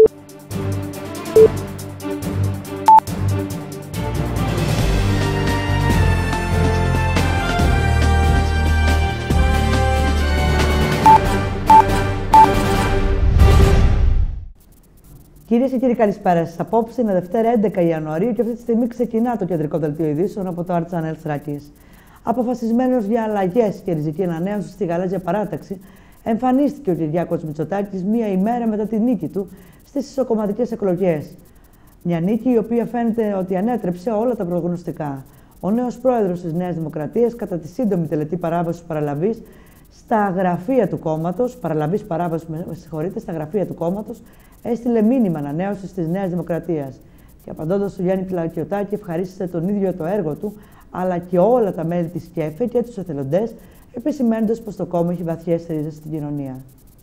Κυρίες και κύριοι, καλησπέρα σας. Απόψε είναι Δευτέρα 11 Ιανουαρίου και αυτή τη στιγμή ξεκινά το κεντρικό δελτίο ειδήσεων από το Art Channel Θράκης. Αποφασισμένος για αλλαγές και ριζική ανανέωση στη γαλάζια παράταξη, εμφανίστηκε ο Κυριάκος Μητσοτάκης μία ημέρα μετά τη νίκη του στις ισοκομματικές εκλογές. Μια νίκη η οποία φαίνεται ότι ανέτρεψε όλα τα προγνωστικά. Ο νέος πρόεδρος της Νέας Δημοκρατίας, κατά τη σύντομη τελετή παράβασης παραλαβής στα γραφεία του κόμματος, στα γραφεία του κόμματος, έστειλε μήνυμα ανανέωσης της Νέας Δημοκρατίας. Και απαντώντας στον Γιάννη Πλακιωτάκη, ευχαρίστησε τον ίδιο το έργο του, αλλά και όλα τα μέλη της ΚΕΦΕ και τους εθελοντές, επισημαίνοντας πως το κόμμα έχει βαθιές ρίζες στην κοινωνία.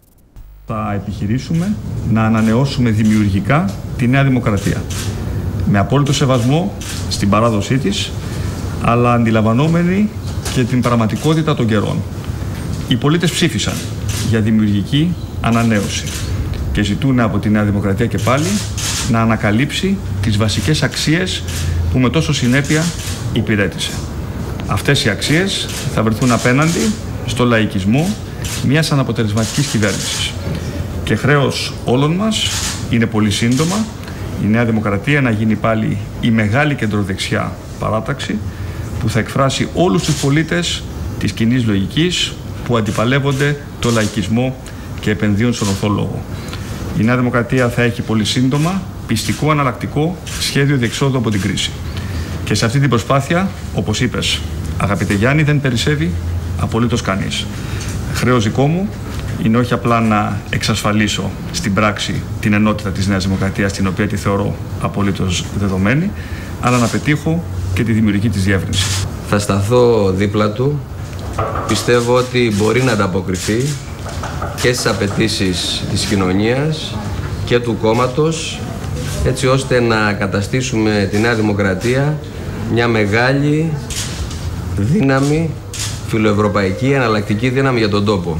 Θα επιχειρήσουμε να ανανεώσουμε δημιουργικά τη Νέα Δημοκρατία. Με απόλυτο σεβασμό στην παράδοσή της, αλλά αντιλαμβανόμενοι και την πραγματικότητα των καιρών. Οι πολίτες ψήφισαν για δημιουργική ανανέωση και ζητούν από τη Νέα Δημοκρατία και πάλι να ανακαλύψει τις βασικές αξίες που με τόσο συνέπεια υπηρέτησε. Αυτές οι αξίες θα βρεθούν απέναντι στο λαϊκισμό μιας αναποτελεσματικής κυβέρνησης. Και χρέος όλων μας είναι πολύ σύντομα η Νέα Δημοκρατία να γίνει πάλι η μεγάλη κεντροδεξιά παράταξη που θα εκφράσει όλους τους πολίτες της κοινής λογικής που αντιπαλεύονται το λαϊκισμό και επενδύουν στον ορθό λόγο. Η Νέα Δημοκρατία θα έχει πολύ σύντομα πιστικό αναλλακτικό σχέδιο διεξόδου από την κρίση. Και σε αυτή την προσπάθεια, όπως είπες, αγαπητέ Γιάννη, δεν περισσεύει απολύτως κανείς. Χρέος δικό μου είναι όχι απλά να εξασφαλίσω στην πράξη την ενότητα της Νέας Δημοκρατίας, την οποία τη θεωρώ απολύτως δεδομένη, αλλά να πετύχω και τη δημιουργική της διεύρυνση. Θα σταθώ δίπλα του. Πιστεύω ότι μπορεί να ανταποκριθεί και στις απαιτήσεις της κοινωνίας και του κόμματος, έτσι ώστε να καταστήσουμε τη Νέα Δημοκρατία μια μεγάλη δύναμη, φιλοευρωπαϊκή, εναλλακτική δύναμη για τον τόπο.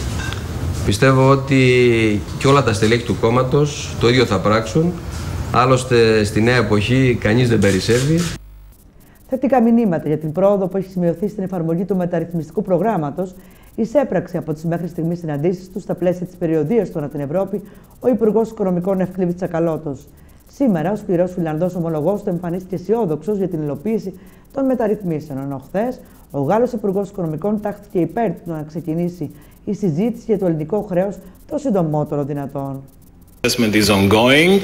Πιστεύω ότι και όλα τα στελέχη του κόμματος το ίδιο θα πράξουν, άλλωστε στη νέα εποχή κανείς δεν περισσεύει. Θετικά μηνύματα για την πρόοδο που έχει σημειωθεί στην εφαρμογή του μεταρρυθμιστικού προγράμματος εισέπραξε από τις μέχρι στιγμής συναντήσεις του στα πλαίσια της περιοδίας του ανά την Ευρώπη ο Υπουργός Οικονομικών Ευκλήδης Τσακαλώτος. Σήμερα, ο σκληρός Φιλανδός ομολογός του εμφανίστηκε αισιόδοξος για την υλοποίηση των μεταρρυθμίσεων, ενώ χθες ο Γάλλος Υπουργός Οικονομικών τάχθηκε υπέρ του να ξεκινήσει η συζήτηση για το ελληνικό χρέος το συντομότερο δυνατόν. Assessment is ongoing.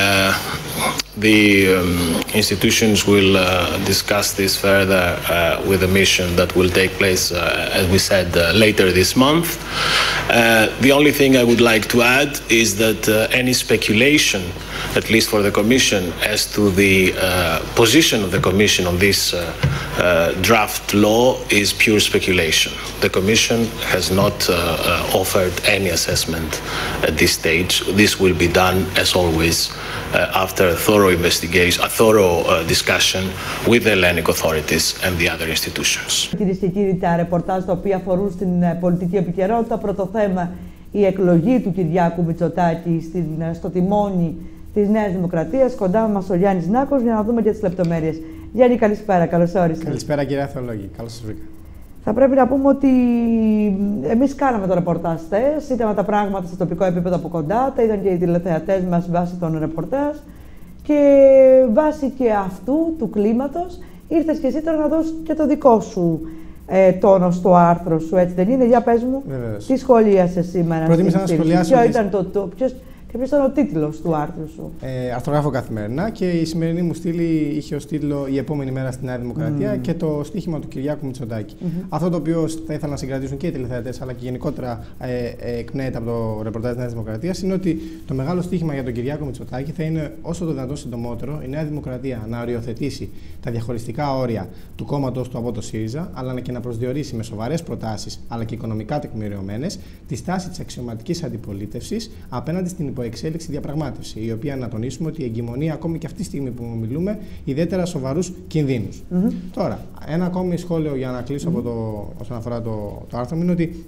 The institutions will discuss this further with the mission that will take place, as we said, later this month. The only thing I would like to add is that any speculation, at least for the Commission, as to the position of the Commission on this draft law is pure speculation. The Commission has not offered any assessment at this stage. This will be done, as always, after a thorough investigation, a thorough discussion with the Hellenic authorities and the other institutions. Κυρίες και κύριοι, τα ρεπορτάζ τα οποία αφορούν στην πολιτική επικαιρότητα. Πρώτο θέμα, η εκλογή του Κυριάκου Μητσοτάκη στο τιμόνι της Νέας Δημοκρατίας. Κοντά μας ο Γιάννης Νάκος για να δούμε και τις λεπτομέρειες. Γιάννη, καλησπέρα, καλώς όρισες. Καλησπέρα, κυρία Θεολόγη, καλώς σας βρήκα. Θα πρέπει να πούμε ότι εμείς κάναμε το ρεπορτάζ χθες, είδαμε τα πράγματα στο τοπικό επίπεδο από κοντά, τα είδαν και οι τηλεθεατές μας βάσει των ρεπορτάζ και βάσει και αυτού του κλίματος ήρθες και εσύ τώρα να δώσεις και το δικό σου τόνο στο άρθρο σου, έτσι δεν είναι? Για πες μου, βεβαίως. Τι σχολίασες σήμερα? Προτίμησα να σχολιάσω. Ποιο ήταν ποιος ήταν ο τίτλος του άρθρου σου? Αρθρογράφω καθημερινά και η σημερινή μου στήλη είχε ως τίτλο «Η επόμενη μέρα στη Νέα Δημοκρατία» και το στοίχημα του Κυριάκου Μητσοτάκη. Αυτό το οποίο θα ήθελα να συγκρατήσουν και οι τηλεθεατές αλλά και γενικότερα εκπνέεται από το ρεπορτάζ της Νέας Δημοκρατίας είναι ότι το μεγάλο στοίχημα για τον Κυριάκο Μητσοτάκη θα είναι όσο το δυνατόν συντομότερο η Νέα Δημοκρατία να οριοθετήσει τα διαχωριστικά όρια του κόμματος του από το ΣΥΡΙΖΑ, αλλά και να προσδιορίσει με σοβαρές προτάσεις αλλά και οικονομικά τεκμηριωμένες τη στάση της αξιωματικής αντιπολίτευσης απέναντι στην υποεξέλιξη διαπραγμάτευση, η οποία να τονίσουμε ότι εγκυμονεί ακόμη και αυτή τη στιγμή που μιλούμε ιδιαίτερα σοβαρούς κινδύνους. Τώρα, ένα ακόμη σχόλιο για να κλείσω από όσον αφορά το άρθρο μου είναι ότι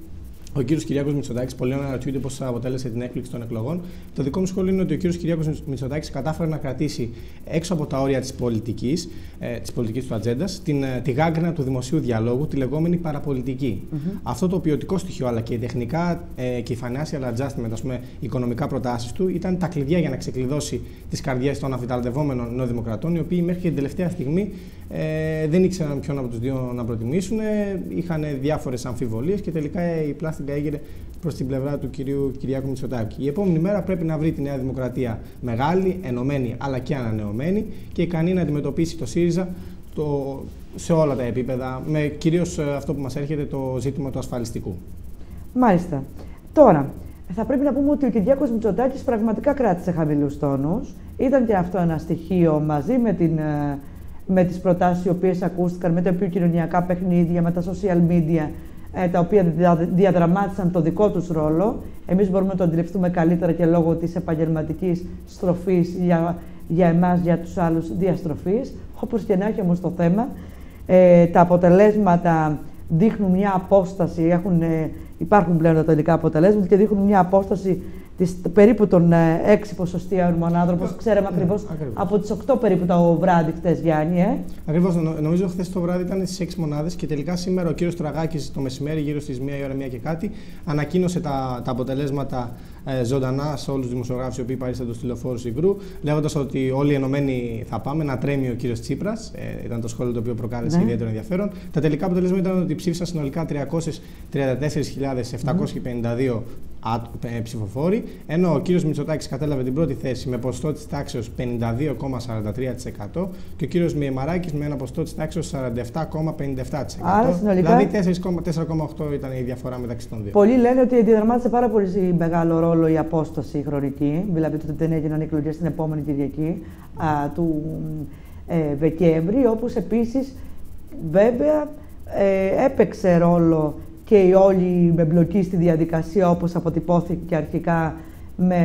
ο κύριος Κυριάκος Μητσοτάκης, πολλοί αναρωτιούνται πώς αποτέλεσε την έκπληξη των εκλογών. Το δικό μου σχόλιο είναι ότι ο κύριος Κυριάκος Μητσοτάκης κατάφερε να κρατήσει έξω από τα όρια της πολιτικής του ατζέντας, τη γάγκνα του δημοσίου διαλόγου, τη λεγόμενη παραπολιτική. Αυτό το ποιοτικό στοιχείο, αλλά και η τεχνικά και η financial adjustment, ας πούμε, οικονομικά προτάσεις του, ήταν τα κλειδιά για να ξεκλειδώσει τις καρδιές των αμφιταλαντευόμενων νεοδημοκρατών, οι οποίοι μέχρι και την τελευταία στιγμή δεν ήξεραν ποιον από τους δύο να προτιμήσουν, είχαν διάφορες αμφιβολίες και τελικά η πλάστιγκα έγινε προς την πλευρά του κυρίου Κυριάκου Μητσοτάκη. Η επόμενη μέρα πρέπει να βρει τη Νέα Δημοκρατία μεγάλη, ενωμένη αλλά και ανανεωμένη και ικανή να αντιμετωπίσει το ΣΥΡΙΖΑ σε όλα τα επίπεδα, με κυρίως αυτό που μας έρχεται, το ζήτημα του ασφαλιστικού. Μάλιστα. Τώρα, θα πρέπει να πούμε ότι ο Κυριάκος Μητσοτάκης πραγματικά κράτησε χαμηλούς τόνους. Ήταν και αυτό ένα στοιχείο μαζί με τις προτάσεις οι οποίες ακούστηκαν, με τα επικοινωνιακά παιχνίδια, με τα social media, τα οποία διαδραμάτισαν το δικό τους ρόλο. Εμείς μπορούμε να το αντιληφθούμε καλύτερα και λόγω της επαγγελματικής στροφής για εμάς, για τους άλλους διαστροφής. Όπως και να έχει όμως το θέμα, τα αποτελέσματα δείχνουν μια απόσταση, υπάρχουν πλέον τα τελικά αποτελέσματα και δείχνουν μια απόσταση περίπου των 6 ποσοστιαίων μονάδων, όπως ξέραμε ακριβώς από τις 8 περίπου το βράδυ χθες, Γιάννη. Ακριβώς. Νομίζω χθες το βράδυ ήταν στις 6 μονάδες και τελικά σήμερα ο κύριος Τραγάκης το μεσημέρι, γύρω στις 1 η ώρα, 1 και κάτι, ανακοίνωσε τα αποτελέσματα ζωντανά σε όλους τους δημοσιογράφους οι οποίοι παρίστανται στους τηλεφόρους Υγρού, λέγοντας ότι όλοι ενωμένοι θα πάμε, να τρέμει ο κύριος Τσίπρας. Ήταν το σχόλιο το οποίο προκάλεσε ιδιαίτερο ενδιαφέρον. Τα τελικά αποτελέσματα ήταν ότι ψήφισαν συνολικά 334.752 ψηφοφόροι, ενώ ο κύριος Μητσοτάκης κατέλαβε την πρώτη θέση με ποσοστό της τάξεως 52,43% και ο κύριος Μηεμαράκης με ένα ποσοστό της τάξεως 47,57%. Άρα συνολικά, δηλαδή 4,8 ήταν η διαφορά μεταξύ των δύο. Πολλοί λένε ότι διαδραμάτισε πάρα πολύ μεγάλο ρόλο η απόσταση χρονική, δηλαδή ότι δεν έγιναν εκλογές την επόμενη Κυριακή του Δεκέμβρη, όπως επίσης βέβαια έπαιξε ρόλο και η όλη εμπλοκή στη διαδικασία, όπως αποτυπώθηκε αρχικά με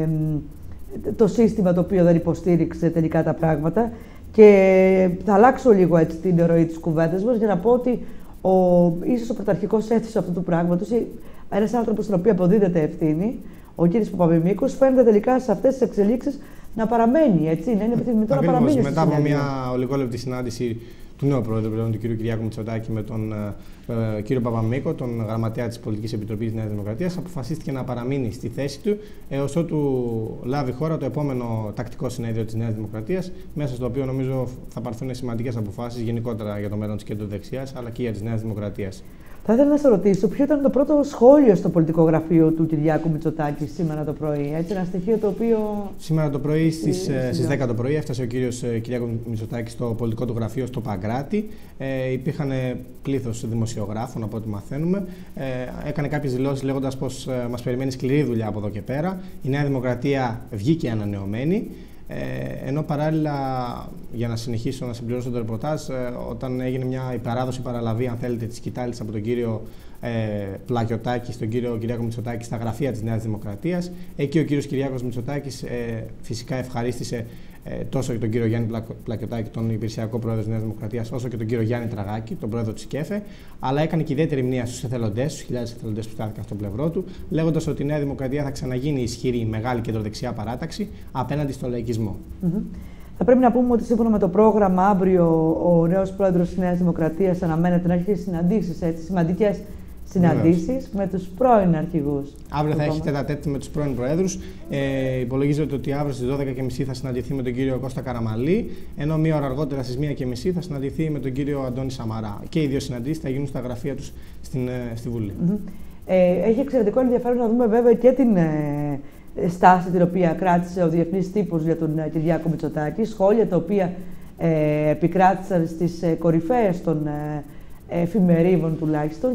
το σύστημα το οποίο δεν υποστήριξε τελικά τα πράγματα. Και θα αλλάξω λίγο έτσι την ροή της κουβέντας μας για να πω ότι ίσως ο πρωταρχικός αίθος αυτού του πράγματος, ένας άνθρωπος στον οποίο αποδίδεται ευθύνη, ο κ. Παπαμημίκος, φαίνεται τελικά σε αυτές τις εξελίξεις να παραμένει, έτσι, να είναι επιθυμητό να παραμείνει. Μετά από μια ολιγόλεπτη συνάντηση του νέου πρόεδρου πλέον, του κ. Κυριάκου Μητσοτάκη, με τον κ. Παπαμίκο, τον γραμματέα της Πολιτικής Επιτροπής της Νέας Δημοκρατίας, αποφασίστηκε να παραμείνει στη θέση του έως ότου λάβει χώρα το επόμενο τακτικό συνέδριο της Νέας Δημοκρατίας, μέσα στο οποίο νομίζω θα πάρθουν σημαντικές αποφάσεις γενικότερα για το μέλλον της κεντροδεξιάς αλλά και για της Νέας Δημοκρατίας. Θα ήθελα να σε ρωτήσω, ποιο ήταν το πρώτο σχόλιο στο πολιτικό γραφείο του Κυριάκου Μητσοτάκη σήμερα το πρωί, έτσι, ένα στοιχείο το οποίο... Σήμερα το πρωί, στις 10 το πρωί, έφτασε ο κύριος Κυριάκος Μητσοτάκης στο πολιτικό του γραφείο στο Παγκράτη. Υπήρχαν πλήθος δημοσιογράφων, από ό,τι μαθαίνουμε. Έκανε κάποιες δηλώσεις λέγοντας πως μας περιμένει σκληρή δουλειά από εδώ και πέρα. Η Νέα Δημοκρατία βγήκε ανανεωμένη. Ενώ παράλληλα, για να συνεχίσω να συμπληρώσω το ρεπορτάζ, όταν έγινε μια παράδοση παραλαβή, αν θέλετε, της σκητάλης από τον κύριο Πλακιωτάκη στον κύριο Κυριάκο Μητσοτάκη στα γραφεία της Νέας Δημοκρατίας, εκεί ο κύριος Κυριάκος Μητσοτάκης φυσικά ευχαρίστησε τόσο και τον κύριο Γιάννη Πλακιωτάκη, τον υπηρεσιακό πρόεδρο της Νέας Δημοκρατίας, όσο και τον κύριο Γιάννη Τραγάκη, τον πρόεδρο της ΚΕΦΕ, αλλά έκανε και ιδιαίτερη μνήμα στους εθελοντές, στους χιλιάδες εθελοντές που στάθηκαν στο πλευρό του, λέγοντας ότι η Νέα Δημοκρατία θα ξαναγίνει ισχυρή, μεγάλη κεντροδεξιά παράταξη απέναντι στο λαϊκισμό. Θα πρέπει να πούμε ότι σύμφωνα με το πρόγραμμα, αύριο ο νέος πρόεδρος της Νέας Δημοκρατίας αναμένεται να έχει συναντήσεις, σημαντικές συναντήσεις με τους πρώην αρχηγούς. Αύριο θα έχει τέτα-τέτ με τους πρώην προέδρους. Υπολογίζεται ότι αύριο στις 12:30 θα συναντηθεί με τον κύριο Κώστα Καραμανλή, ενώ μία ώρα αργότερα στις 1:30 θα συναντηθεί με τον κύριο Αντώνη Σαμαρά. Και οι δύο συναντήσεις θα γίνουν στα γραφεία τους στη Βουλή. Έχει εξαιρετικό ενδιαφέρον να δούμε βέβαια και την στάση την οποία κράτησε ο διεθνής τύπος για τον Κυριάκο Μητσοτάκη, σχόλια τα οποία επικράτησαν στις κορυφαίες των εφημερίδων τουλάχιστον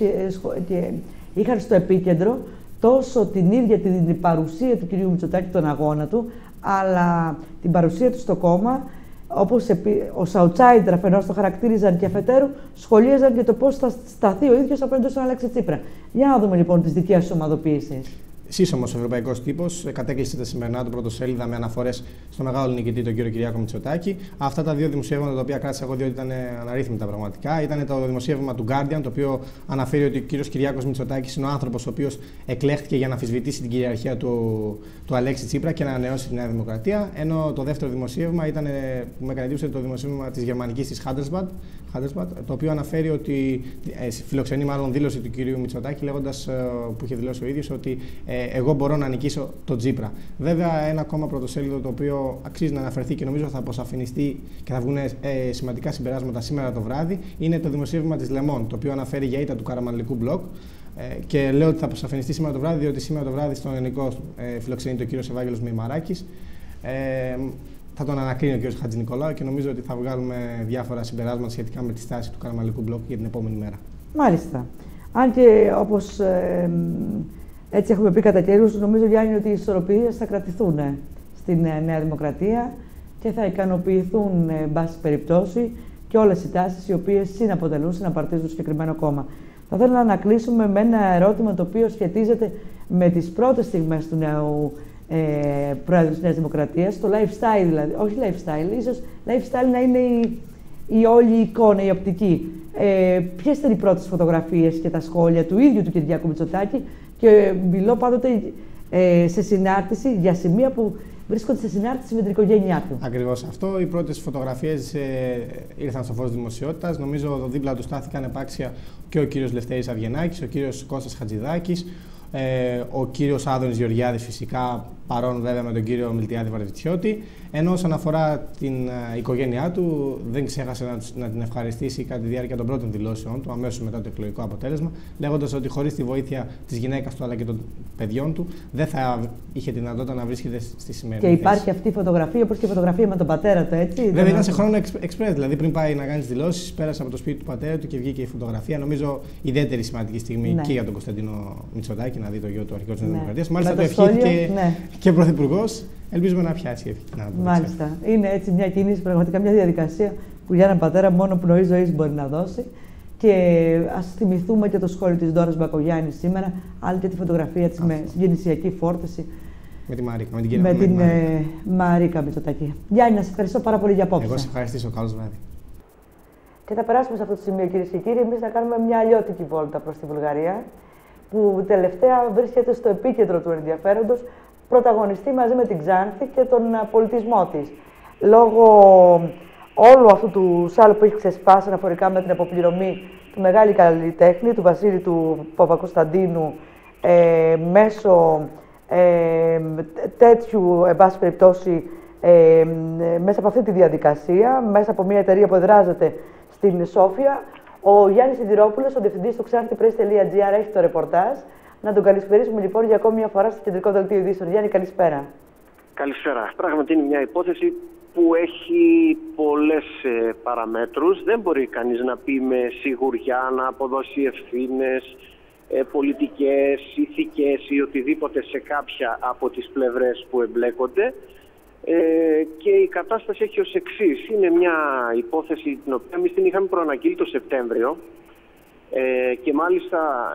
και είχαν στο επίκεντρο τόσο την ίδια την παρουσία του κυρίου Μητσοτάκη, τον αγώνα του, αλλά την παρουσία του στο κόμμα, όπως ως outsider αφενός το χαρακτήριζαν και αφετέρου σχολίαζαν και το πώς θα σταθεί ο ίδιος απέναντι στον Αλέξη Τσίπρα. Για να δούμε λοιπόν τις δικές σου ομαδοποίησεις. σύσσωμος ευρωπαϊκός τύπος κατέκλυσε τα σημερινά του πρωτοσέλιδα με αναφορές στο μεγάλο νικητή, τον κύριο Κυριάκο Μητσοτάκη. Αυτά τα δύο δημοσιεύματα, τα οποία κράτησα εγώ, διότι ήταν αναρρύθμιτα πραγματικά, ήταν το δημοσίευμα του Guardian, το οποίο αναφέρει ότι ο κύριος Κυριάκος Μητσοτάκης είναι ο άνθρωπος ο οποίος εκλέχθηκε για να αμφισβητήσει την κυριαρχία του Αλέξη Τσίπρα και να ανανεώσει τη Νέα Δημοκρατία. Ενώ το δεύτερο δημοσίευμα ήταν, που με έκανε εντύπωση, το δημοσίευμα της γερμανικής της Handelsblatt, το οποίο αναφέρει ότι φιλοξενεί μάλλον δήλωση του κυρίου Μητσοτάκη, λέγοντας, που είχε δηλώσει ο ίδιος, ότι εγώ μπορώ να νικήσω τον Τσίπρα. Βέβαια, ένα ακόμα πρωτοσέλιδο το οποίο αξίζει να αναφερθεί και νομίζω θα αποσαφινιστεί και θα βγουν σημαντικά συμπεράσματα σήμερα το βράδυ, είναι το δημοσίευμα της Le Monde, το οποίο αναφέρει για ήττα του Καραμανλικού μπλοκ. Και λέω ότι θα αποσαφινιστεί σήμερα το βράδυ, διότι σήμερα το βράδυ στον Ελληνικό φιλοξενείται ο κύριος Ευάγγελος Μεϊμαράκης. Θα τον ανακρίνει ο κ. Χατζηνικολάου και νομίζω ότι θα βγάλουμε διάφορα συμπεράσματα σχετικά με τη στάση του Καραμανλικού μπλοκ για την επόμενη μέρα. Μάλιστα. Αν και όπως έτσι έχουμε πει κατά καιρούς, νομίζω, Γιάννη, ότι οι ισορροπίες θα κρατηθούν στην Νέα Δημοκρατία και θα ικανοποιηθούν, εν πάση περιπτώσει, και όλες οι τάσεις οι οποίες συναποτελούν, συναπαρτίζουν το συγκεκριμένο κόμμα. Θα ήθελα να κλείσουμε με ένα ερώτημα το οποίο σχετίζεται με τις πρώτες στιγμές του νέου πρόεδρου της Νέας Δημοκρατίας, το lifestyle δηλαδή, όχι lifestyle, ίσως lifestyle να είναι η όλη εικόνα, η οπτική. Ποιες ήταν οι πρώτες φωτογραφίες και τα σχόλια του ίδιου του Κυριάκου Μητσοτάκη, και μιλώ πάντοτε σε συνάρτηση για σημεία που βρίσκονται σε συνάρτηση με την οικογένειά του. Ακριβώς αυτό. Οι πρώτες φωτογραφίες ήρθαν στο φως δημοσιότητας. Νομίζω δίπλα του στάθηκαν επάξια και ο κύριος Λευτέρης Αυγενάκης, ο κύριος Κώστας Χατζηδάκης, ο κύριος Άδωνης Γεωργιάδης, φυσικά παρόν βέβαια με τον κύριο Μιλτιάδη Βαρβιτσιώτη. Ενώ όσον αφορά την οικογένειά του, δεν ξέχασε να την ευχαριστήσει κατά τη διάρκεια των πρώτων δηλώσεων του, αμέσως μετά το εκλογικό αποτέλεσμα, λέγοντας ότι χωρίς τη βοήθεια της γυναίκας του αλλά και των παιδιών του, δεν θα είχε τη δυνατότητα να βρίσκεται στη σημερινή θέση. Και υπάρχει αυτή η φωτογραφία, όπως και η φωτογραφία με τον πατέρα του, έτσι. Βέβαια ήταν σε χρόνο εξπρές, δηλαδή πριν πάει να κάνει τις δηλώσεις, πέρασε από το σπίτι του πατέρα του και βγήκε η φωτογραφία. Νομίζω ιδιαίτερη σημαντική στιγμή και για τον Κωνσταντίνο Μητσοτάκη να δει το γιο του αρχηγό της Νέας Δημοκρατίας. Μάλιστα το ευχήθηκε και πρωθυπουργός. Ελπίζουμε να πιάσει. Μάλιστα. Είναι έτσι μια κίνηση, πραγματικά μια διαδικασία που για έναν πατέρα μόνο πνοή ζωής μπορεί να δώσει. Και ας θυμηθούμε και το σχόλιο της Ντόρας Μπακογιάννη σήμερα, άλλη και τη φωτογραφία της με συγκινησιακή φόρτιση. Με τη Μαρίκα, με την Μαρίκα Μητσοτάκη. Γιάννη, να σε ευχαριστώ πάρα πολύ για απόψε. Εγώ σε ευχαριστήσω. Καλώς βράδυ. Και θα περάσουμε σε αυτό το σημείο, κυρίες και κύριοι, εμείς να κάνουμε μια αλλιώτικη βόλτα προς τη Βουλγαρία, που τελευταία βρίσκεται στο επίκεντρο του ενδιαφέροντος, πρωταγωνιστεί μαζί με την Ξάνθη και τον πολιτισμό της. Λόγω όλου αυτού του σάλου που έχει ξεσπάσει αναφορικά με την αποπληρωμή του μεγάλου καλλιτέχνη, του Βασίλη του Παπακοσταντίνου, μέσω τέτοιου, εν πάση περιπτώσει, μέσα από αυτή τη διαδικασία, μέσα από μια εταιρεία που εδράζεται στην Σόφια, ο Γιάννης Σιδηρόπουλος, ο διευθυντής του xanthi.press.gr, έχει το ρεπορτάζ. Να τον καλησπερίσουμε λοιπόν για ακόμη μια φορά στο κεντρικό δελτίο ειδήσεων. Γιάννη, καλησπέρα. Καλησπέρα. Πράγματι είναι μια υπόθεση που έχει πολλές παραμέτρους. Δεν μπορεί κανείς να πει με σιγουριά, να αποδώσει ευθύνες πολιτικές, ηθικές ή οτιδήποτε σε κάποια από τις πλευρές που εμπλέκονται. Και η κατάσταση έχει ως εξής. Είναι μια υπόθεση την οποία εμείς την είχαμε προαναγγείλει το Σεπτέμβριο και μάλιστα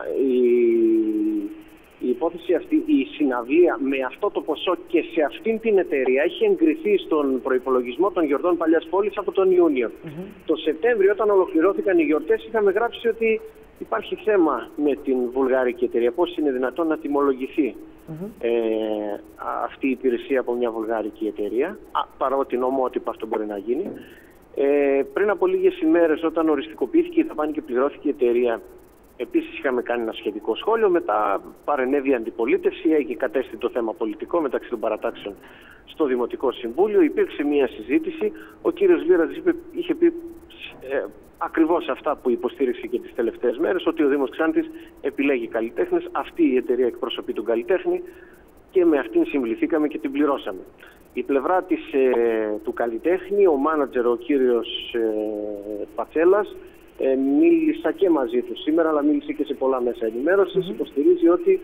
η υπόθεση αυτή, η συναυλία με αυτό το ποσό και σε αυτήν την εταιρεία έχει εγκριθεί στον προϋπολογισμό των γιορτών Παλιάς Πόλης από τον Ιούνιο. Το Σεπτέμβριο, όταν ολοκληρώθηκαν οι γιορτές, είχαμε γράψει ότι υπάρχει θέμα με την βουλγαρική εταιρεία. Πώς είναι δυνατόν να τιμολογηθεί αυτή η υπηρεσία από μια βουλγαρική εταιρεία, παρότι νομότυπα αυτό μπορεί να γίνει. Πριν από λίγες ημέρες, όταν οριστικοποιήθηκε η δαπάνη και πληρώθηκε η εταιρεία, επίσης είχαμε κάνει ένα σχετικό σχόλιο. Μετά παρενέβη η αντιπολίτευση, έγινε κατέστη το θέμα πολιτικό μεταξύ των παρατάξεων στο Δημοτικό Συμβούλιο. Υπήρξε μια συζήτηση. Ο κύριος Λίρας είχε πει ακριβώς αυτά που υποστήριξε και τις τελευταίες μέρες, ότι ο Δήμος Ξάνθης επιλέγει καλλιτέχνες. Αυτή η εταιρεία εκπροσωπεί τον καλλιτέχνη και με αυτήν συμβληθήκαμε και την πληρώσαμε. Η πλευρά του καλλιτέχνη, ο μάνατζερ, ο κύριος Πατσέλας, μίλησα και μαζί του σήμερα, αλλά μίλησε και σε πολλά μέσα ενημέρωσης. Υποστηρίζει ότι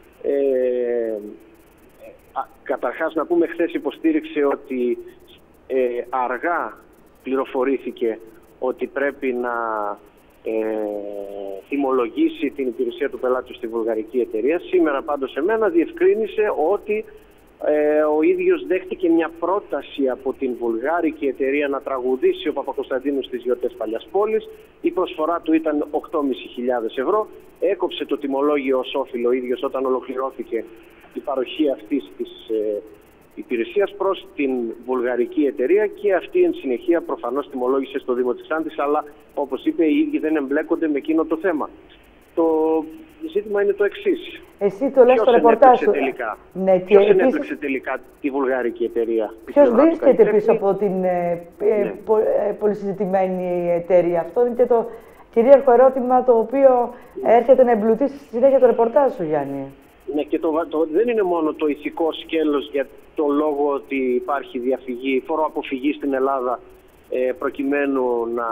καταρχάς να πούμε, χθες υποστήριξε ότι αργά πληροφορήθηκε ότι πρέπει να τιμολογήσει την υπηρεσία του πελάτη στη βουλγαρική εταιρεία. Σήμερα πάντως εμένα διευκρίνησε ότι ο ίδιος δέχτηκε μια πρόταση από την βουλγάρικη εταιρεία να τραγουδήσει ο Παπακοσταντίνου στις γιορτές Παλιάς Πόλης. Η προσφορά του ήταν 8.500 ευρώ. Έκοψε το τιμολόγιο ως όφιλο ο ίδιος όταν ολοκληρώθηκε η παροχή αυτής της υπηρεσίας προς την βουλγαρική εταιρεία και αυτή εν συνεχεία προφανώς τιμολόγησε στο Δήμο της Ξάνθης, αλλά όπως είπε οι ίδιοι δεν εμπλέκονται με εκείνο το θέμα. Το ζήτημα είναι το εξής. Εσύ το λες στο ρεπορτάζ σου. Ναι, ποιος ενέπλεξε τελικά τη βουλγαρική εταιρεία? Ποιος βρίσκεται πίσω από την πολυσυζητημένη εταιρεία? Αυτό είναι και το κυρίαρχο ερώτημα το οποίο έρχεται να εμπλουτίσει στη συνέχεια το ρεπορτάζ σου, Γιάννη. Ναι, και δεν είναι μόνο το ηθικό σκέλος για το λόγο ότι υπάρχει φοροαποφυγή στην Ελλάδα προκειμένου να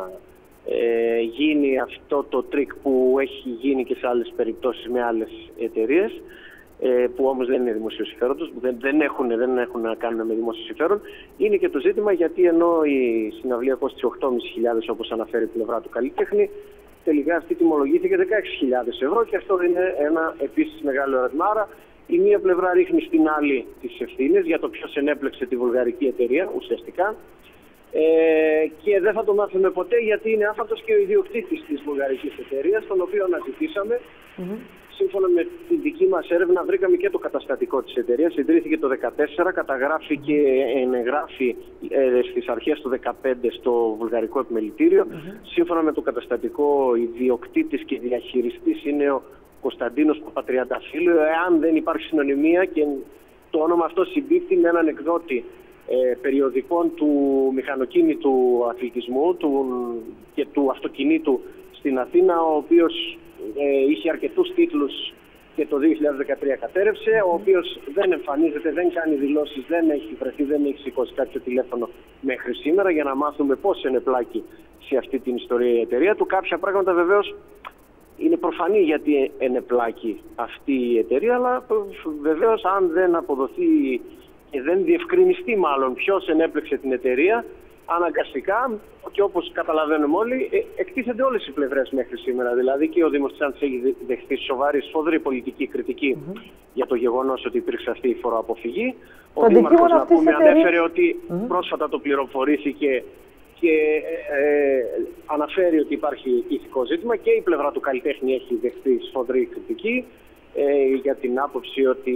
γίνει αυτό το τρίκ που έχει γίνει και σε άλλες περιπτώσεις με άλλες εταιρείες, που όμως δεν είναι δημοσίου συμφέροντος, δεν έχουν να κάνουν με δημόσιο συμφέρον. Είναι και το ζήτημα γιατί ενώ η συναυλία κόστησε 8.500 όπως αναφέρει η πλευρά του καλλιτέχνη, τελικά αυτή τιμολογήθηκε 16.000 ευρώ και αυτό είναι ένα επίσης μεγάλο ερώτημα. Άρα η μία πλευρά ρίχνει στην άλλη τις ευθύνες για το ποιος ενέπλεξε τη βουλγαρική εταιρεία ουσιαστικά. Και δεν θα το μάθουμε ποτέ γιατί είναι άφαντος και ο ιδιοκτήτης της βουλγαρικής εταιρείας, τον οποίο αναζητήσαμε. Σύμφωνα με τη δική μας έρευνα βρήκαμε και το καταστατικό της εταιρείας. Ιδρύθηκε το 2014, καταγράφει και ενεγράφει στις αρχές του 2015 στο βουλγαρικό επιμελητήριο. Σύμφωνα με το καταστατικό, ιδιοκτήτης και διαχειριστής είναι ο Κωνσταντίνος Παπατριανταφύλου. Εάν δεν υπάρχει συνωνυμία και το όνομα αυτό συμπίπτει με έναν εκδότη περιοδικών του μηχανοκίνητου αθλητισμού και του αυτοκινήτου στην Αθήνα, ο οποίος είχε αρκετούς τίτλους και το 2013 κατέρευσε, ο οποίος δεν εμφανίζεται, δεν κάνει δηλώσεις, δεν έχει βρεθεί, δεν έχει σηκώσει κάποιο τηλέφωνο μέχρι σήμερα για να μάθουμε πώς ενεπλάκη σε αυτή την ιστορία η εταιρεία του. Κάποια πράγματα βεβαίως είναι προφανή γιατί ενεπλάκη αυτή η εταιρεία, αλλά βεβαίως αν δεν αποδοθεί και δεν διευκρινιστεί μάλλον ποιος ενέπλεξε την εταιρεία, αναγκαστικά και όπως καταλαβαίνουμε όλοι, εκτίθενται όλες οι πλευρές μέχρι σήμερα. Δηλαδή και ο Δήμος της Ξάνθης έχει δεχτεί σφοδρή πολιτική κριτική για το γεγονός ότι υπήρξε αυτή η φοροαποφυγή. Ο Δήμαρχος, να πούμε, ανέφερε ότι πρόσφατα το πληροφορήθηκε και αναφέρει ότι υπάρχει ηθικό ζήτημα και η πλευρά του καλλιτέχνη έχει δεχτεί σφοδρή κριτική για την άποψη ότι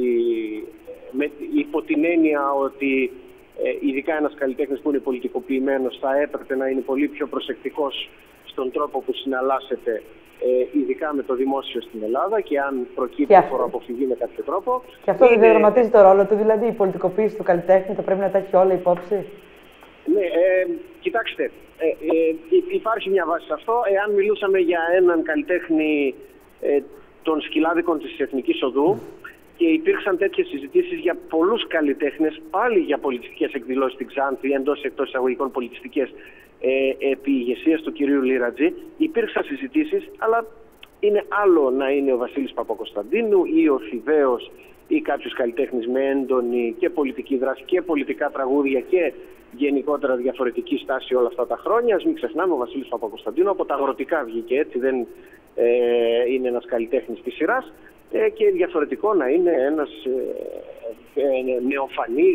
υπό την έννοια ότι ειδικά ένας καλλιτέχνης που είναι πολιτικοποιημένος θα έπρεπε να είναι πολύ πιο προσεκτικός στον τρόπο που συναλλάσσεται ειδικά με το δημόσιο στην Ελλάδα και αν προκύπτει φοροαποφυγή με κάποιο τρόπο. Και αυτό δεν διαδραματίζει το ρόλο του, δηλαδή η πολιτικοποίηση του καλλιτέχνη θα πρέπει να τα έχει όλα υπόψη. Ναι, κοιτάξτε, υπάρχει μια βάση σε αυτό. Εάν μιλούσαμε για έναν καλλιτέχνη των σκυλάδικων της Εθνικής Οδού, και υπήρξαν τέτοιες συζητήσεις για πολλούς καλλιτέχνες, πάλι για πολιτιστικές εκδηλώσεις στην Ξάνθη, εντός εκτός εισαγωγικών πολιτιστικές, επί ηγεσίας του κυρίου Λίρατζη. Υπήρξαν συζητήσεις, αλλά είναι άλλο να είναι ο Βασίλης Παπακοσταντίνου ή ο Θηβαίος ή κάποιος καλλιτέχνης με έντονη και πολιτική δράση και πολιτικά τραγούδια και γενικότερα διαφορετική στάση όλα αυτά τα χρόνια. Ας μην ξεχνάμε, ο Βασίλης Παπακοσταντίνου από τα αγροτικά βγήκε, έτσι, δεν είναι ένας καλλιτέχνης της σειράς. Και διαφορετικό να είναι ένας νεοφανής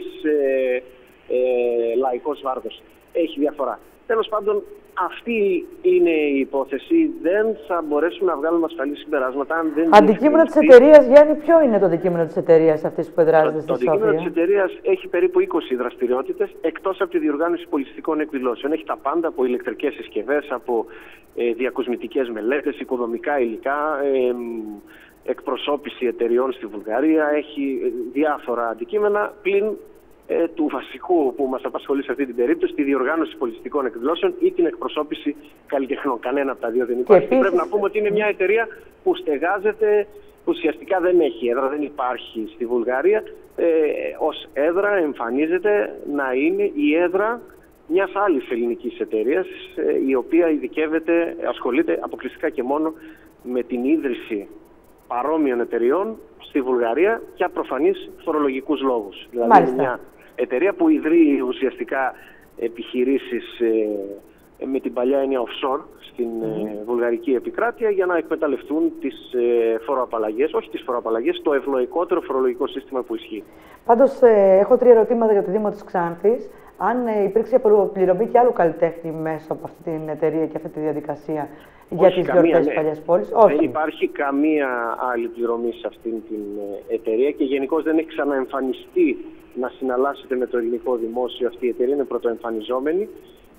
λαϊκός βάρδος. Έχει διαφορά. Τέλος πάντων, αυτή είναι η υπόθεση. Δεν θα μπορέσουμε να βγάλουμε ασφαλή συμπεράσματα αν δεν... Αντικείμενο της εταιρείας, Γιάννη, ποιο είναι το αντικείμενο της εταιρείας αυτής που εδράζεται στη Σόφια? Το αντικείμενο της εταιρείας έχει περίπου 20 δραστηριότητες, εκτός από τη διοργάνωση πολιτιστικών εκδηλώσεων. Έχει τα πάντα, από ηλεκτρικές συσκευές, από διακοσμητικές μελέτες, οικοδομικά υλικά, εκπροσώπηση εταιριών στη Βουλγαρία, έχει διάφορα αντικείμενα πλην του βασικού που μας απασχολεί σε αυτή την περίπτωση, τη διοργάνωση πολιτιστικών εκδηλώσεων ή την εκπροσώπηση καλλιτεχνών. Κανένα από τα δύο δεν υπάρχει. Και πρέπει να πούμε ότι είναι μια εταιρεία που στεγάζεται, ουσιαστικά δεν έχει έδρα, δεν υπάρχει στη Βουλγαρία. Ως έδρα εμφανίζεται να είναι η έδρα μιας άλλης ελληνικής εταιρείας, η οποία ασχολείται αποκλειστικά και μόνο με την ίδρυση παρόμοιων εταιριών στη Βουλγαρία για προφανείς φορολογικούς λόγους. Δηλαδή είναι μια εταιρεία που ιδρύει ουσιαστικά επιχειρήσεις με την παλιά έννοια offshore στην βουλγαρική επικράτεια για να εκμεταλλευτούν τις φοροαπαλλαγές, όχι τις φοροαπαλλαγές, το ευνοϊκότερο φορολογικό σύστημα που ισχύει. Πάντως, έχω 3 ερωτήματα για το Δήμο της Ξάνθης. Αν υπήρξε πληρωμή και άλλου καλλιτέχνη μέσα από αυτή την εταιρεία και αυτή τη διαδικασία για τις γιορτές της Παλιάς Πόλης? Όχι. Δεν υπάρχει καμία άλλη πληρωμή σε αυτήν την εταιρεία και γενικώς δεν έχει ξαναεμφανιστεί να συναλλάσσεται με το ελληνικό δημόσιο αυτή η εταιρεία, είναι πρωτοεμφανιζόμενη.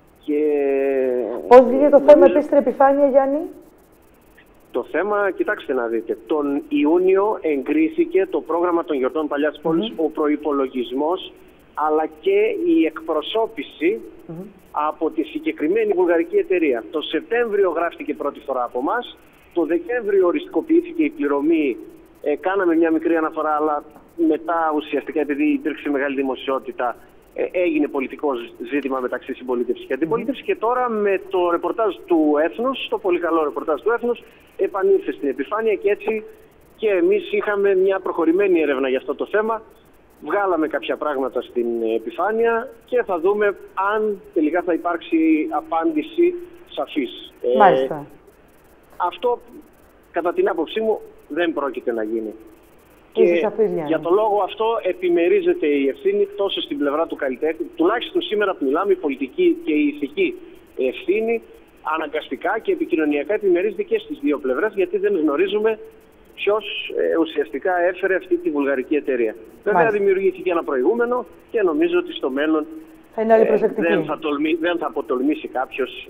Πώς βγήκε το θέμα επίσης στην επιφάνεια, Γιάννη? Το θέμα, κοιτάξτε να δείτε, τον Ιούνιο εγκρίθηκε το πρόγραμμα των γιορτών Παλιάς Πόλης, ο προϋπολογισμός, αλλά και η εκπροσώπηση από τη συγκεκριμένη βουλγαρική εταιρεία. Το Σεπτέμβριο γράφτηκε πρώτη φορά από εμάς, το Δεκέμβριο οριστικοποιήθηκε η πληρωμή, κάναμε μια μικρή αναφορά, αλλά μετά ουσιαστικά επειδή υπήρξε μεγάλη δημοσιότητα, έγινε πολιτικό ζήτημα μεταξύ συμπολίτευσης και αντιπολίτευσης και τώρα με το ρεπορτάζ του Έθνους, το πολύ καλό ρεπορτάζ του Έθνους, επανήλθε στην επιφάνεια και έτσι και εμείς είχαμε μια προχωρημένη έρευνα για αυτό το θέμα. Βγάλαμε κάποια πράγματα στην επιφάνεια και θα δούμε αν τελικά θα υπάρξει απάντηση σαφής. Μάλιστα. Αυτό, κατά την άποψή μου, δεν πρόκειται να γίνει. Και για τον λόγο αυτό επιμερίζεται η ευθύνη τόσο στην πλευρά του καλλιτέχνη, τουλάχιστον σήμερα που μιλάμε, η πολιτική και η ηθική ευθύνη αναγκαστικά και επικοινωνιακά επιμερίζεται και στις δύο πλευρές, γιατί δεν γνωρίζουμε ποιος ουσιαστικά έφερε αυτή τη βουλγαρική εταιρεία. Βέβαια δημιουργήθηκε ένα προηγούμενο και νομίζω ότι στο μέλλον δεν θα αποτολμήσει κάποιος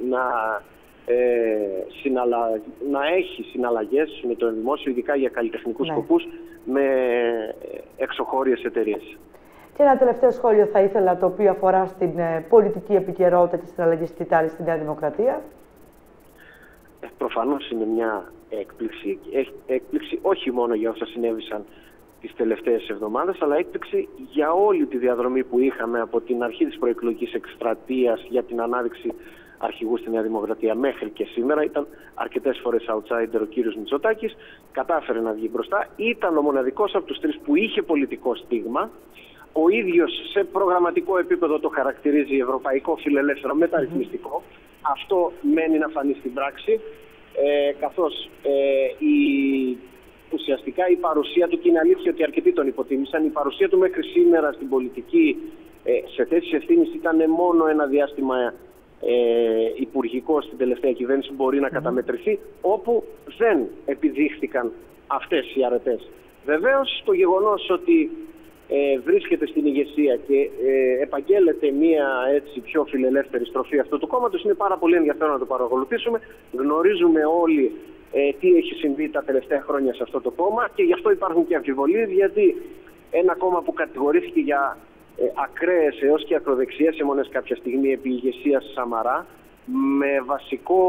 να έχει συναλλαγές με το δημόσιο, ειδικά για καλλιτεχνικούς σκοπούς, με εξωχώριες εταιρείες. Και ένα τελευταίο σχόλιο θα ήθελα, το οποίο αφορά στην πολιτική επικαιρότητα και στην αλλαγή σκητάλη στη Νέα Δημοκρατία. Προφανώς είναι μια έκπληξη όχι μόνο για όσα συνέβησαν τις τελευταίες εβδομάδες, αλλά έκπληξη για όλη τη διαδρομή που είχαμε από την αρχή της προεκλογικής εκστρατείας για την ανάδειξη αρχηγού στη Νέα Δημοκρατία μέχρι και σήμερα. Ήταν αρκετές φορές outsider ο κύριος Μητσοτάκης, κατάφερε να βγει μπροστά. Ήταν ο μοναδικός από τους τρεις που είχε πολιτικό στίγμα. Ο ίδιος σε προγραμματικό επίπεδο το χαρακτηρίζει ευρωπαϊκό φιλελεύθερο μεταρρυθμιστικό. Αυτό μένει να φανεί στην πράξη, καθώς ουσιαστικά η παρουσία του, και είναι αλήθεια ότι αρκετοί τον υποτίμησαν, η παρουσία του μέχρι σήμερα στην πολιτική σε θέσεις ευθύνης ήταν μόνο ένα διάστημα υπουργικό στην τελευταία κυβέρνηση που μπορεί να καταμετρηθεί, όπου δεν επιδείχθηκαν αυτές οι αρετές. Βεβαίως το γεγονός ότι βρίσκεται στην ηγεσία και επαγγέλλεται μια έτσι πιο φιλελεύθερη στροφή αυτού του κόμματος είναι πάρα πολύ ενδιαφέρον να το παρακολουθήσουμε. Γνωρίζουμε όλοι τι έχει συμβεί τα τελευταία χρόνια σε αυτό το κόμμα και γι' αυτό υπάρχουν και αμφιβολίες, γιατί ένα κόμμα που κατηγορήθηκε για ακραίες έως και ακροδεξιές αιμονές κάποια στιγμή επί ηγεσίας Σαμαρά, με βασικό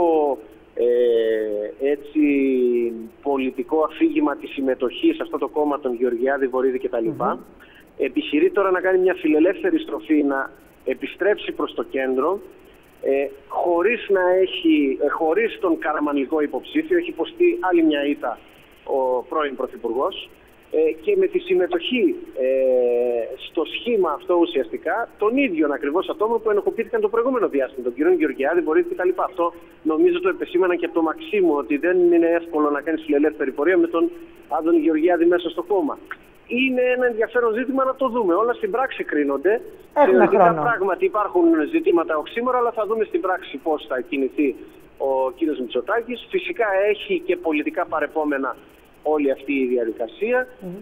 πολιτικό αφήγημα τη συμμετοχή σε αυτό το κόμμα των Γεωργιάδη, Βορύδη κτλ. Επιχειρεί τώρα να κάνει μια φιλελεύθερη στροφή, να επιστρέψει προς το κέντρο, χωρίς τον καραμανλικό υποψήφιο. Έχει υποστεί άλλη μια ήττα ο πρώην Πρωθυπουργός, και με τη συμμετοχή στο σχήμα αυτό ουσιαστικά των ίδιων ακριβώς ατόμων που ενοχοποιήθηκαν το προηγούμενο διάστημα, τον κύριο Γεωργιάδη, Βορύδη κτλ. Αυτό νομίζω το επεσήμαναν και από το Μαξίμου, ότι δεν είναι εύκολο να κάνει φιλελεύθερη πορεία με τον Άδωνη Γεωργιάδη μέσα στο κόμμα. Είναι ένα ενδιαφέρον ζήτημα να το δούμε. Όλα στην πράξη κρίνονται. Θεωρητικά πράγματι υπάρχουν ζητήματα οξύμορα, αλλά θα δούμε στην πράξη πώς θα κινηθεί ο κύριος Μητσοτάκης. Φυσικά έχει και πολιτικά παρεπόμενα όλη αυτή η διαδικασία.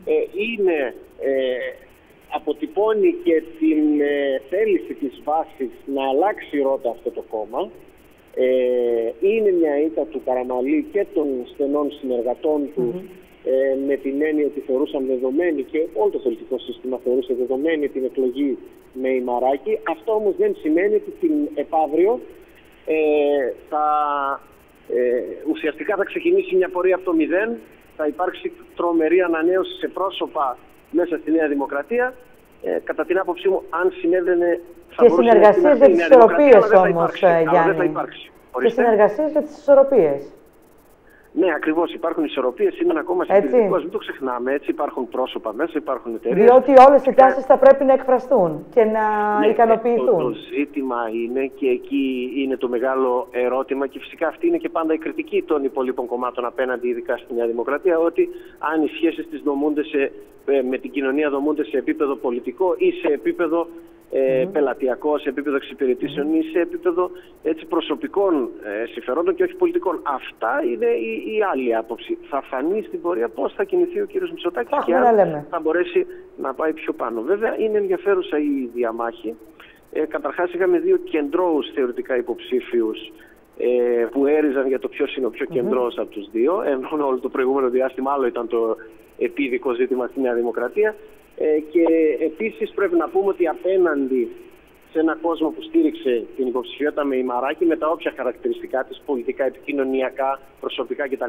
Αποτυπώνει και την θέληση της βάσης να αλλάξει ρότα αυτό το κόμμα. Είναι μια ήττα του Καραμανλή και των στενών συνεργατών του, με την έννοια ότι θεωρούσαν δεδομένη, και όλο το πολιτικό σύστημα θεωρούσε δεδομένη την εκλογή με Ημαράκη. Αυτό όμως δεν σημαίνει ότι την επαύριο ουσιαστικά θα ξεκινήσει μια πορεία από το μηδέν. Θα υπάρξει τρομερή ανανέωση σε πρόσωπα μέσα στη Νέα Δημοκρατία. Κατά την άποψή μου, αν συνέβαινε, θα και συνεργασίες για τις ισορροπίες όμως, Γιάννη. Δεν θα υπάρξει. Και συνεργασίες για τις ισορροπίες. Ναι, ακριβώς. Υπάρχουν ισορροπίες, είναι ακόμα συντηρητικός. Μην το ξεχνάμε. Έτσι υπάρχουν πρόσωπα μέσα, υπάρχουν εταιρείες. Διότι όλες οι τάσεις θα πρέπει να εκφραστούν και να ικανοποιηθούν. Το ζήτημα είναι, και εκεί είναι το μεγάλο ερώτημα, και φυσικά αυτή είναι και πάντα η κριτική των υπολείπων κομμάτων απέναντι, ειδικά στη Νέα Δημοκρατία, ότι αν οι σχέσεις της με την κοινωνία δομούνται σε επίπεδο πολιτικό ή σε επίπεδο πελατειακό, σε επίπεδο εξυπηρετήσεων ή σε επίπεδο προσωπικών συμφερόντων και όχι πολιτικών. Αυτά είναι η άλλη άποψη. Θα φανεί στην πορεία πώς θα κινηθεί ο κ. Μητσοτάκης και αν θα μπορέσει να πάει πιο πάνω. Βέβαια, είναι ενδιαφέρουσα η διαμάχη. Καταρχάς, είχαμε δύο κεντρώους θεωρητικά υποψήφιους που έριζαν για το ποιος είναι ο πιο κεντρός από τους δύο, ενώ όλο το προηγούμενο διάστημα άλλο ήταν το επίδικο ζήτημα στη Νέα Δημοκρατία. Και επίσης πρέπει να πούμε ότι απέναντι σε έναν κόσμο που στήριξε την υποψηφιότητα με Ημαράκη, με τα όποια χαρακτηριστικά της, πολιτικά, επικοινωνιακά, προσωπικά κτλ.,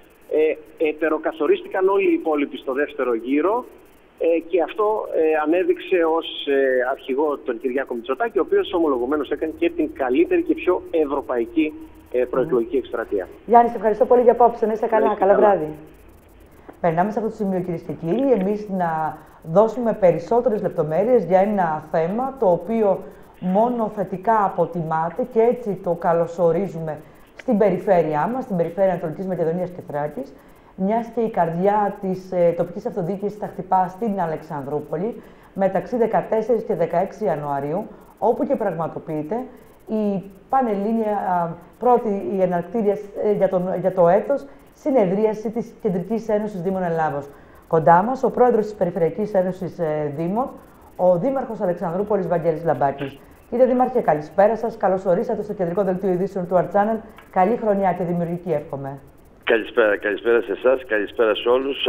επεροκαθορίστηκαν όλοι οι υπόλοιποι στο δεύτερο γύρο, και αυτό ανέδειξε ως αρχηγό τον Κυριάκο Μητσοτάκη, ο οποίος ομολογουμένως έκανε και την καλύτερη και πιο ευρωπαϊκή προεκλογική εκστρατεία. Γιάννη, σε ευχαριστώ πολύ για απόψε. Να είστε καλά. Καλό βράδυ. Περνάμε σε αυτό το σημείο, κυρίες και κύριοι, εμείς να δώσουμε περισσότερες λεπτομέρειες για ένα θέμα το οποίο μόνο θετικά αποτιμάται και έτσι το καλωσορίζουμε στην περιφέρειά μας, στην περιφέρεια Ανατολικής Μακεδονίας και Θράκης, μιας και η καρδιά της τοπικής αυτοδιοίκησης θα χτυπά στην Αλεξανδρούπολη μεταξύ 14 και 16 Ιανουαρίου, όπου και πραγματοποιείται η Πανελλήνια πρώτη η εναρκτήρια για το έτος συνεδρίαση της Κεντρικής Ένωσης Δήμων Ελλάδος. Κοντά μας ο πρόεδρος της Περιφερειακής Ένωσης Δήμων, ο Δήμαρχος Αλεξανδρούπολης Βαγγέλης Λαμπάκης. Κύριε Δήμαρχε, καλησπέρα σας. Καλώς ορίσατε στο Κεντρικό Δελτίο Ειδήσεων του Art-Channel. Καλή χρονιά και δημιουργική, εύχομαι. Καλησπέρα σε εσάς, καλησπέρα σε όλους.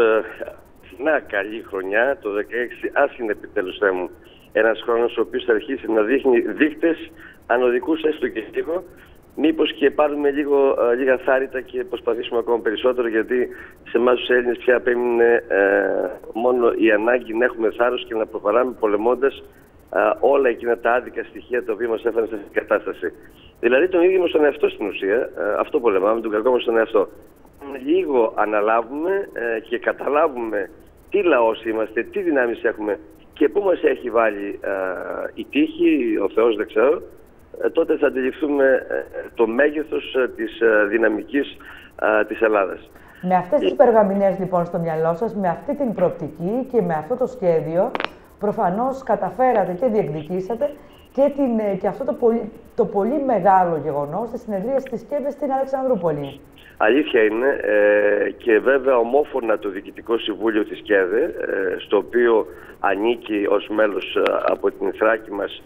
Καλή χρονιά. Το 2016 ας είναι επιτέλους, Θεέ μου, ένας χρόνος ο οποίος θα αρχίσει να δείχνει δείκτες ανωδικούς έστω και λίγο. Μήπως και πάρουμε λίγα θάρρυτα και προσπαθήσουμε ακόμα περισσότερο, γιατί σε εμάς τους Έλληνες πια απέμεινε μόνο η ανάγκη να έχουμε θάρρος και να προχωράμε πολεμώντας όλα εκείνα τα άδικα στοιχεία τα οποία μας έφεραν σε αυτή την κατάσταση. Δηλαδή τον ίδιο μας τον εαυτό στην ουσία, αυτό πολεμάμε, τον κακό μας τον εαυτό. Λίγο αναλάβουμε και καταλάβουμε τι λαός είμαστε, τι δυνάμεις έχουμε και πού μας έχει βάλει η τύχη, ο Θεός δεν ξέρω, τότε θα αντιληφθούμε το μέγεθος της δυναμικής της Ελλάδας. Με αυτές τις περγαμηνές λοιπόν στο μυαλό σας, με αυτή την προοπτική και με αυτό το σχέδιο, προφανώς καταφέρατε και διεκδικήσατε και αυτό το πολύ μεγάλο γεγονός της συνεδρίας της ΚΕΒΕ στην Αλεξανδρούπολη. Αλήθεια είναι και βέβαια ομόφωνα το Διοικητικό Συμβούλιο της ΚΕΒΕ, στο οποίο ανήκει ως μέλος από την Θράκη μας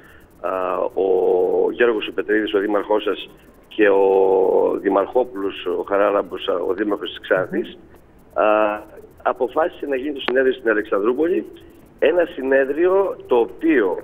ο Γιώργος Πετρίδης, ο δήμαρχός σας, και ο Δημαρχόπουλος, ο Χαράλαμπος, ο δήμαρχος της Ξάνθης, αποφάσισε να γίνει το συνέδριο στην Αλεξανδρούπολη. Ένα συνέδριο το οποίο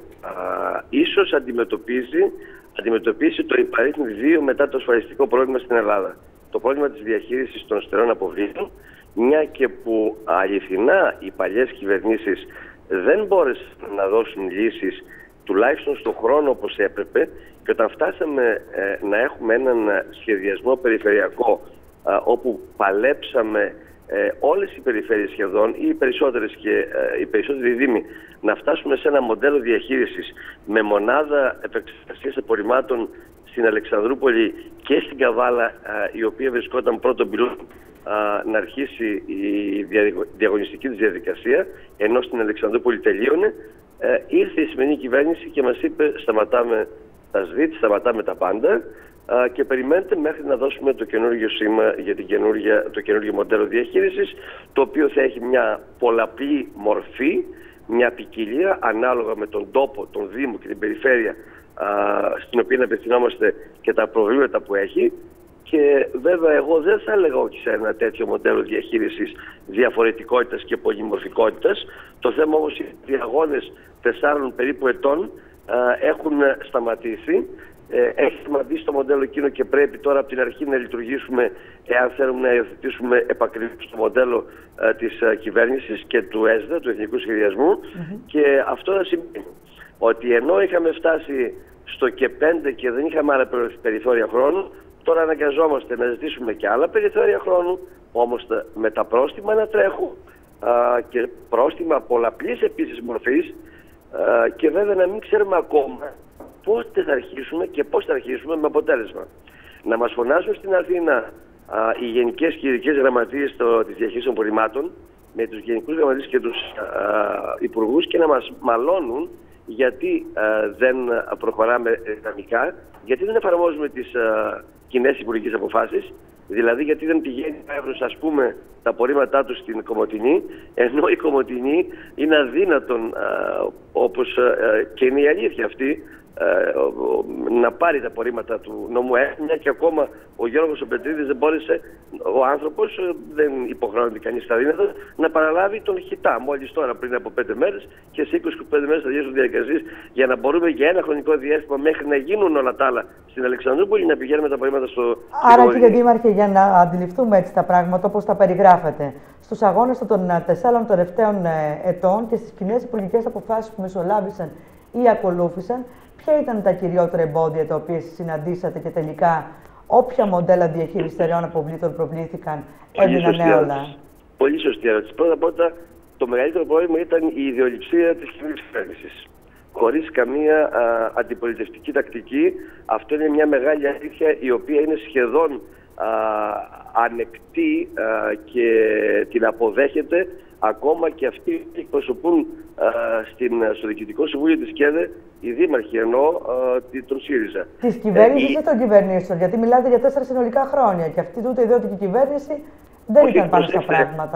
ίσως αντιμετωπίσει το υπαρίθμιο 2 μετά το ασφαλιστικό πρόβλημα στην Ελλάδα. Το πρόβλημα της διαχείρισης των στερεών αποβλήτων, μια και που αληθινά οι παλιές κυβερνήσεις δεν μπόρεσαν να δώσουν λύσεις τουλάχιστον στον χρόνο όπως έπρεπε, και όταν φτάσαμε να έχουμε έναν σχεδιασμό περιφερειακό όπου παλέψαμε όλες οι περιφέρειες σχεδόν ή οι περισσότερες και οι περισσότεροι δήμοι να φτάσουμε σε ένα μοντέλο διαχείρισης με μονάδα επεξεργασίας απορριμμάτων στην Αλεξανδρούπολη και στην Καβάλα, η οποία βρισκόταν πρώτον πυλόν να αρχίσει η διαγωνιστική της διαδικασία, ενώ στην Αλεξανδρούπολη τελείωνε. Ήρθε η σημερινή κυβέρνηση και μας είπε σταματάμε τα ΣΒΙΤ, σταματάμε τα πάντα και περιμένετε μέχρι να δώσουμε το καινούργιο σήμα για το καινούργιο μοντέλο διαχείρισης, το οποίο θα έχει μια πολλαπλή μορφή, μια ποικιλία ανάλογα με τον τόπο, τον Δήμο και την περιφέρεια στην οποία απευθυνόμαστε και τα προβλήματα που έχει. Και βέβαια εγώ δεν θα έλεγα όχι σε ένα τέτοιο μοντέλο διαχείρισης διαφορετικότητας και πολυμορφικότητας. Το θέμα όμως είναι ότι οι αγώνες 4 περίπου ετών έχουν σταματήσει. Έχει σταματήσει το μοντέλο εκείνο και πρέπει τώρα από την αρχή να λειτουργήσουμε, εάν θέλουμε να υιοθετήσουμε επακριβώς το μοντέλο της κυβέρνησης και του ΕΣΔΑ, του Εθνικού Σχεδιασμού. Και αυτό θα σημαίνει ότι ενώ είχαμε φτάσει στο και 5 και δεν είχαμε άλλα περιθώρια χρόνου, Τώρα αναγκαζόμαστε να ζητήσουμε και άλλα περιθώρια χρόνου, όμως με τα πρόστιμα να τρέχουν και πρόστιμα πολλαπλής επίσης μορφής και βέβαια να μην ξέρουμε ακόμα πότε θα αρχίσουμε και πώς θα αρχίσουμε με αποτέλεσμα. Να μας φωνάζουν στην Αθήνα οι γενικές και ειδικές γραμματείες της διαχείρισης των απορριμμάτων με τους γενικούς γραμματείς και τους υπουργούς και να μας μαλώνουν γιατί δεν προχωράμε δυναμικά, γιατί δεν εφαρμόζουμε τις κοινές υπουργικές αποφάσεις, δηλαδή γιατί δεν πηγαίνει ας πούμε τα απορρίμματά τους στην Κομοτηνή, ενώ η Κομοτηνή είναι αδύνατον, όπως και είναι η αλήθεια αυτή, να πάρει τα απορρίμματα του νόμου μια και ακόμα ο Γιώργος ο Πετρίδης δεν μπόρεσε, ο άνθρωπος δεν υποχρεώνεται κανείς στα δύνατα, να παραλάβει τον χιτά μόλις τώρα πριν από 5 μέρες και σε 25 μέρες θα γίνουν διαδικασίες για να μπορούμε για ένα χρονικό διάστημα μέχρι να γίνουν όλα τα άλλα στην Αλεξανδρούπολη να πηγαίνουμε τα απορρίμματα στο... Άρα κύριε Δήμαρχε, για να αντιληφθούμε έτσι τα πράγματα όπως τα περιγράφετε, στους αγώνες των 4 τελευταίων ετών και στις κοινές υπουργικές αποφάσεις που μεσολάβησαν ή ακολούθησαν, ποια ήταν τα κυριότερα εμπόδια τα οποία συναντήσατε και τελικά όποια μοντέλα διαχείρισης στερεών αποβλήτων προβλήθηκαν έμειναν έολα? Πολύ σωστή ερώτηση. Πρώτα, το μεγαλύτερο πρόβλημα ήταν η ιδεολειψία της κοινής κυβέρνησης. Χωρίς καμία αντιπολιτευτική τακτική. Αυτό είναι μια μεγάλη αλήθεια η οποία είναι σχεδόν ανεκτή και την αποδέχεται. Ακόμα και αυτοί που εκπροσωπούν στο Διοικητικό Συμβούλιο της ΚΕΔΕ, οι δήμαρχοι εννοώ τον ΣΥΡΙΖΑ. Της κυβέρνησης ή των κυβερνήσεων, γιατί μιλάτε για 4 συνολικά χρόνια και αυτή τούτε ιδιωτική κυβέρνηση δεν ήταν πάνω στα πράγματα.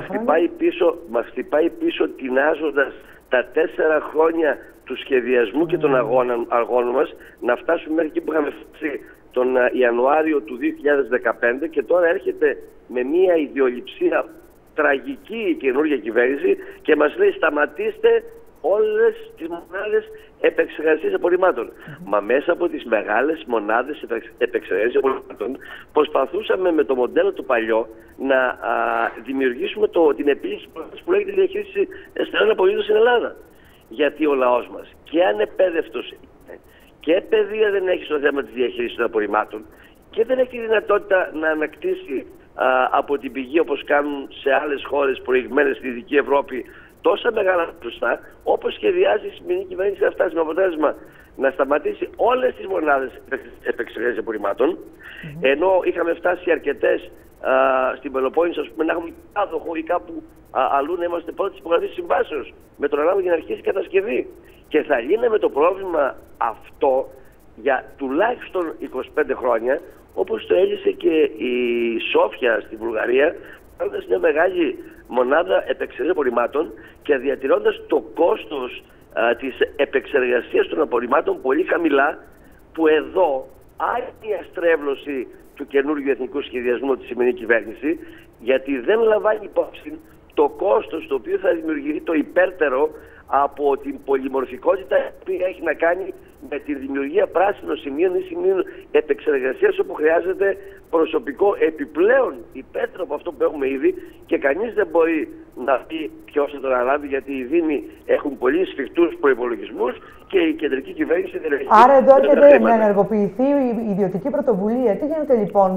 Μας χτυπάει πίσω τεινάζοντας τα 4 χρόνια του σχεδιασμού και των αγώνων μας να φτάσουμε μέχρι εκεί που είχαμε φτάσει τον Ιανουάριο του 2015 και τώρα έρχεται με μια ιδεολειψία τραγική η καινούργια κυβέρνηση και μας λέει σταματήστε όλες τις μονάδες επεξεργασίας απορριμμάτων. Μα μέσα από τις μεγάλες μονάδες επεξεργασίας απορριμμάτων προσπαθούσαμε με το μοντέλο το παλιό να δημιουργήσουμε την επίλυση που λέγεται διαχείριση στερεών αποβλήτων στην Ελλάδα. Γιατί ο λαός μας και ανεπαίδευτος είναι και παιδεία δεν έχει στο θέμα της διαχείρισης των απορριμμάτων και δεν έχει τη δυνατότητα να ανακτήσει από την πηγή όπως κάνουν σε άλλες χώρες προηγμένες στη Δυτική Ευρώπη τόσα μεγάλα ποσοστά, όπως σχεδιάζει η σημερινή κυβέρνηση να φτάσει με αποτέλεσμα να σταματήσει όλες τις μονάδες επεξεργασίας απορριμμάτων, ενώ είχαμε φτάσει αρκετές στην Πελοπόννησο, ας πούμε, να έχουμε άδοχο ή κάπου αλλού να είμαστε πρώτη υπογραφή συμβάσεως με τον ανάλογο για να αρχίσει η κατασκευή. Και θα λύναμε το πρόβλημα αυτό για τουλάχιστον 25 χρόνια, όπως το έλυσε και η Σόφια στη Βουλγαρία, κάνοντας μια μεγάλη μονάδα επεξεργασίας απορριμμάτων και διατηρώντας το κόστος της επεξεργασίας των απορριμμάτων πολύ χαμηλά, που εδώ άλλη αστρέβλωση του καινούργιου εθνικού σχεδιασμού της σημερινή κυβέρνηση, γιατί δεν λαμβάνει υπόψη το κόστος το οποίο θα δημιουργηθεί το υπέρτερο από την πολυμορφικότητα που έχει να κάνει με τη δημιουργία πράσινων σημείων ή σημείων επεξεργασίας, όπου χρειάζεται προσωπικό επιπλέον υπέρτερο από αυτό που έχουμε ήδη και κανείς δεν μπορεί να πει ποιος θα τον αναλάβει, γιατί οι Δήμοι έχουν πολύ σφιχτούς προϋπολογισμούς και η κεντρική κυβέρνηση δεν έχει. Άρα εδώ έρχεται να ενεργοποιηθεί η ιδιωτική πρωτοβουλία. Τι γίνεται λοιπόν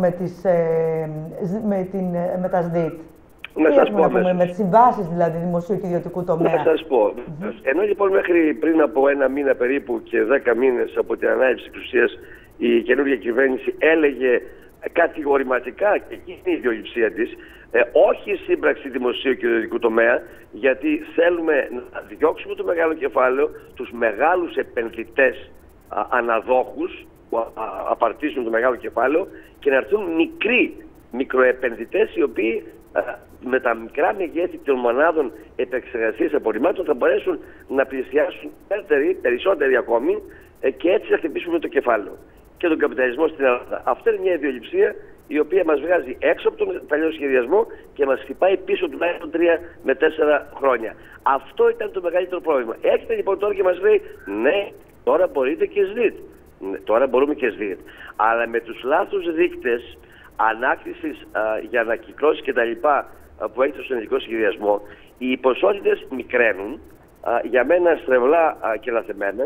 με τα ΣΔΙΤ? Να σας πω, με τις συμβάσεις δηλαδή δημοσίου και ιδιωτικού τομέα. Να σας πω. Ενώ λοιπόν μέχρι πριν από 1 μήνα περίπου και 10 μήνες από την ανάληψη εξουσίας η καινούργια κυβέρνηση έλεγε κατηγορηματικά, και εκεί είναι η ιδιολειψία της, όχι σύμπραξη δημοσίου και ιδιωτικού τομέα, γιατί θέλουμε να διώξουμε το μεγάλο κεφάλαιο, τους μεγάλους επενδυτές αναδόχους που απαρτίζουν το μεγάλο κεφάλαιο και να έρθουν μικροεπενδυτές οι οποίοι με τα μικρά μεγέθη των μονάδων επεξεργασίας απορριμμάτων θα μπορέσουν να πλησιάσουν περισσότεροι ακόμη και έτσι θα χτυπήσουμε το κεφάλαιο και τον καπιταλισμό στην Ελλάδα. Αυτή είναι μια ιδιολειψία η οποία μας βγάζει έξω από τον παλιό σχεδιασμό και μας χτυπάει πίσω τουλάχιστον 3 με 4 χρόνια. Αυτό ήταν το μεγαλύτερο πρόβλημα. Έρχεται λοιπόν τώρα και μας λέει ναι, τώρα μπορείτε και ΣΔΙΤ. Τώρα μπορούμε και ΣΔΙΤ. Αλλά με τους λάθος δείκτες ανάκτησης για ανακυκλώσεις και τα λοιπά που έχει στο ενεργικό σχεδιασμό, οι ποσότητες μικραίνουν, για μένα στρεβλά και λαθεμένα,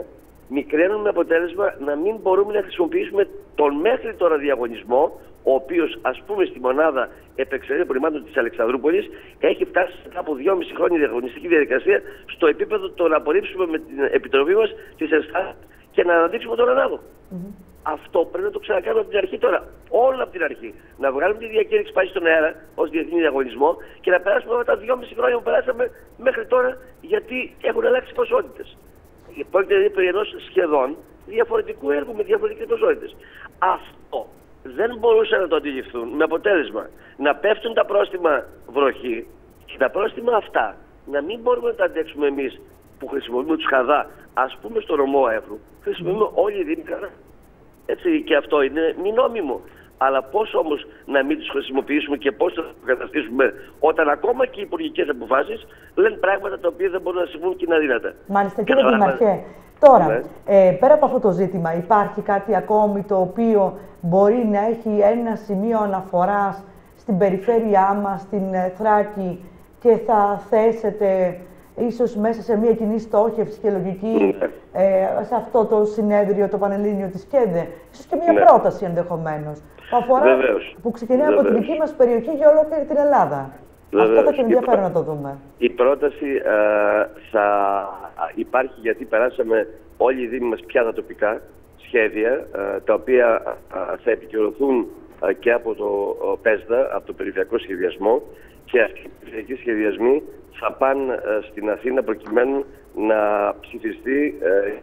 μικραίνουν με αποτέλεσμα να μην μπορούμε να χρησιμοποιήσουμε τον μέχρι τώρα διαγωνισμό, ο οποίος, ας πούμε, στη μονάδα επεξεργασίας απορριμμάτων της Αλεξανδρούπολης έχει φτάσει από 2,5 χρόνια διαγωνιστική διαδικασία στο επίπεδο το να απορρίψουμε με την επιτροπή μας τις ενστάσεις και να αναδείξουμε τον ανάδοχο. Αυτό πρέπει να το ξανακάνουμε από την αρχή τώρα. Όλα από την αρχή. Να βγάλουμε τη διακήρυξη πάλι στον αέρα ως διεθνή διαγωνισμό και να περάσουμε από τα 2,5 χρόνια που περάσαμε μέχρι τώρα, γιατί έχουν αλλάξει ποσότητες. Πρόκειται δηλαδή περί ενός σχεδόν διαφορετικού έργου με διαφορετικές ποσότητες. Αυτό δεν μπορούσαν να το αντιληφθούν, με αποτέλεσμα να πέφτουν τα πρόστιμα βροχή και τα πρόστιμα αυτά να μην μπορούμε να τα αντέξουμε εμείς που χρησιμοποιούμε τους χαδά, ας πούμε στο νομό Εύρου, χρησιμοποιούμε όλοι οι δήμοι χαδά. Έτσι, και αυτό είναι μη νόμιμο. Αλλά πώς όμως να μην τους χρησιμοποιήσουμε και πώς θα το καταστήσουμε όταν ακόμα και οι υπουργικές αποφάσεις λένε πράγματα τα οποία δεν μπορούν να συμβούν και είναι αδύνατα. Μάλιστα, κύριε Δήμαρχε. Τώρα, πέρα από αυτό το ζήτημα, υπάρχει κάτι ακόμη το οποίο μπορεί να έχει ένα σημείο αναφοράς στην περιφέρειά μας, στην Θράκη, και θα θέσετε ίσως μέσα σε μια κοινή στόχευση και λογική σε αυτό το συνέδριο, το Πανελλήνιο της ΚΕΔΕ, ίσως και μια πρόταση ενδεχομένως, που αφορά, που ξεκινάει από τη δική μας περιοχή για ολόκληρη την Ελλάδα. Αυτό θα και ενδιαφέρον να το δούμε. Η πρόταση θα υπάρχει, γιατί περάσαμε όλοι οι δήμοι μας πια τα τοπικά σχέδια, τα οποία θα επικυρωθούν και από το ΠΕΣΔΑ, από το Περιφερειακό Σχεδιασμό, και αυτοί οι περιφερειακοί σχεδιασμοί θα πάνε στην Αθήνα προκειμένου να ψηφιστεί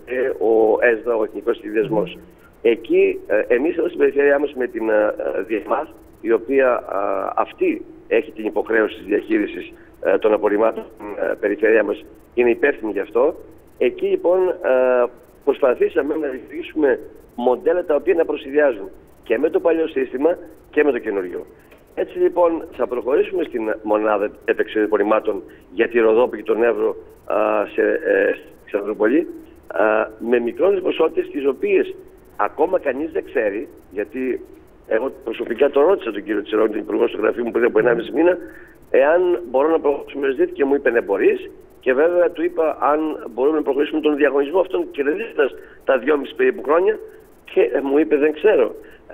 ο ΕΣΔΑ, ο Εθνικός Σχεδιασμός. Εκεί εμείς εδώ στην περιφέρειά μας με την ΔΙΕΜΑΘ, η οποία αυτή έχει την υποχρέωση της διαχείρισης των απορριμμάτων στην περιφέρειά μας, είναι υπεύθυνη γι' αυτό. Εκεί λοιπόν προσπαθήσαμε να δημιουργήσουμε μοντέλα τα οποία να προσυδειάζουν και με το παλιό σύστημα και με το καινούριο. Έτσι λοιπόν θα προχωρήσουμε στην μονάδα επεξεργασίας απορριμμάτων για τη Ροδόπη και τον Εύρο στην Αλεξανδρούπολη με μικρότερες ποσότητες, τις οποίες ακόμα κανείς δεν ξέρει, γιατί εγώ προσωπικά τον ρώτησα τον κύριο Τσιρόνη, τον υπουργό στο γραφείο μου πριν από 1,5 μήνα, εάν μπορώ να προχωρήσουμε ζήτη, και μου είπε ναι, μπορείς. Και βέβαια του είπα αν μπορούμε να προχωρήσουμε τον διαγωνισμό αυτόν κερδίζοντας τα 2,5 περίπου χρόνια, και μου είπε δεν ξέρω.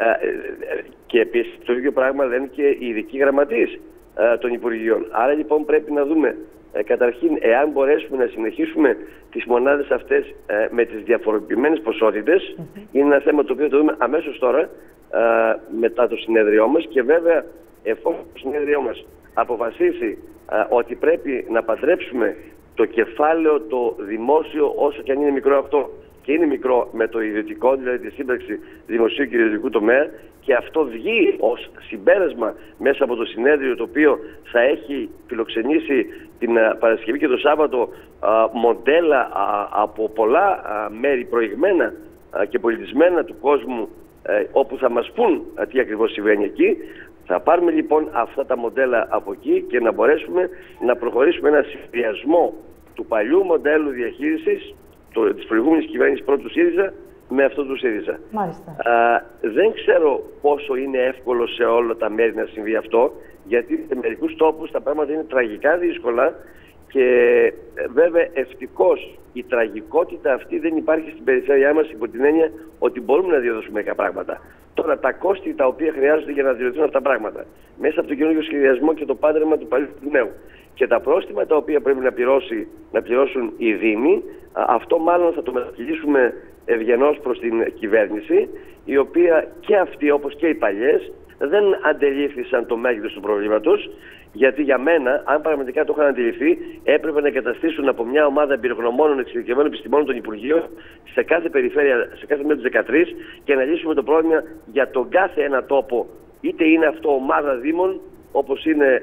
Και επίσης το ίδιο πράγμα λένε και οι ειδικοί γραμματείς των Υπουργείων. Άρα λοιπόν πρέπει να δούμε καταρχήν εάν μπορέσουμε να συνεχίσουμε τις μονάδες αυτές με τις διαφοροποιημένες ποσότητες. Είναι ένα θέμα το οποίο το δούμε αμέσως τώρα μετά το συνέδριό μας, και βέβαια εφόσον το συνέδριό μας αποφασίσει ότι πρέπει να παντρέψουμε το κεφάλαιο το δημόσιο, όσο και αν είναι μικρό αυτό, και είναι μικρό, με το ιδιωτικό, δηλαδή τη σύμπραξη δημοσίου και ιδιωτικού τομέα, και αυτό βγει ως συμπέρασμα μέσα από το συνέδριο, το οποίο θα έχει φιλοξενήσει την Παρασκευή και το Σάββατο μοντέλα από πολλά μέρη προηγμένα και πολιτισμένα του κόσμου, όπου θα μας πούν τι ακριβώς συμβαίνει εκεί. Θα πάρουμε λοιπόν αυτά τα μοντέλα από εκεί και να μπορέσουμε να προχωρήσουμε ένα συνδυασμό του παλιού μοντέλου διαχείρισης της προηγούμενης κυβέρνησης πρώτου ΣΥΡΙΖΑ με αυτό του ΣΥΡΙΖΑ. Δεν ξέρω πόσο είναι εύκολο σε όλα τα μέρη να συμβεί αυτό, γιατί σε μερικούς τόπους τα πράγματα είναι τραγικά δύσκολα, και βέβαια ευτυχώς η τραγικότητα αυτή δεν υπάρχει στην περιφέρειά μας, υπό την έννοια ότι μπορούμε να διαδώσουμε μερικά πράγματα. Τώρα τα κόστη τα οποία χρειάζονται για να διορθωθούν αυτά τα πράγματα μέσα από τον καινούργιο σχεδιασμό και το πάντρεμα του παλιού του νέου, και τα πρόστιμα τα οποία πρέπει να πληρώσουν οι Δήμοι, αυτό μάλλον θα το μετακυλήσουμε ευγενώς προς την κυβέρνηση, η οποία και αυτή, όπως και οι παλιές, δεν αντελήφθησαν το μέγεθος του προβλήματος, γιατί για μένα, αν πραγματικά το είχαν αντιληφθεί, έπρεπε να εγκαταστήσουν από μια ομάδα εμπειρογνωμόνων εξειδικευμένων επιστημόνων των Υπουργείων σε κάθε περιφέρεια, σε κάθε μία 13, και να λύσουμε το πρόβλημα για τον κάθε ένα τόπο, είτε είναι αυτό ομάδα δήμων, όπως είναι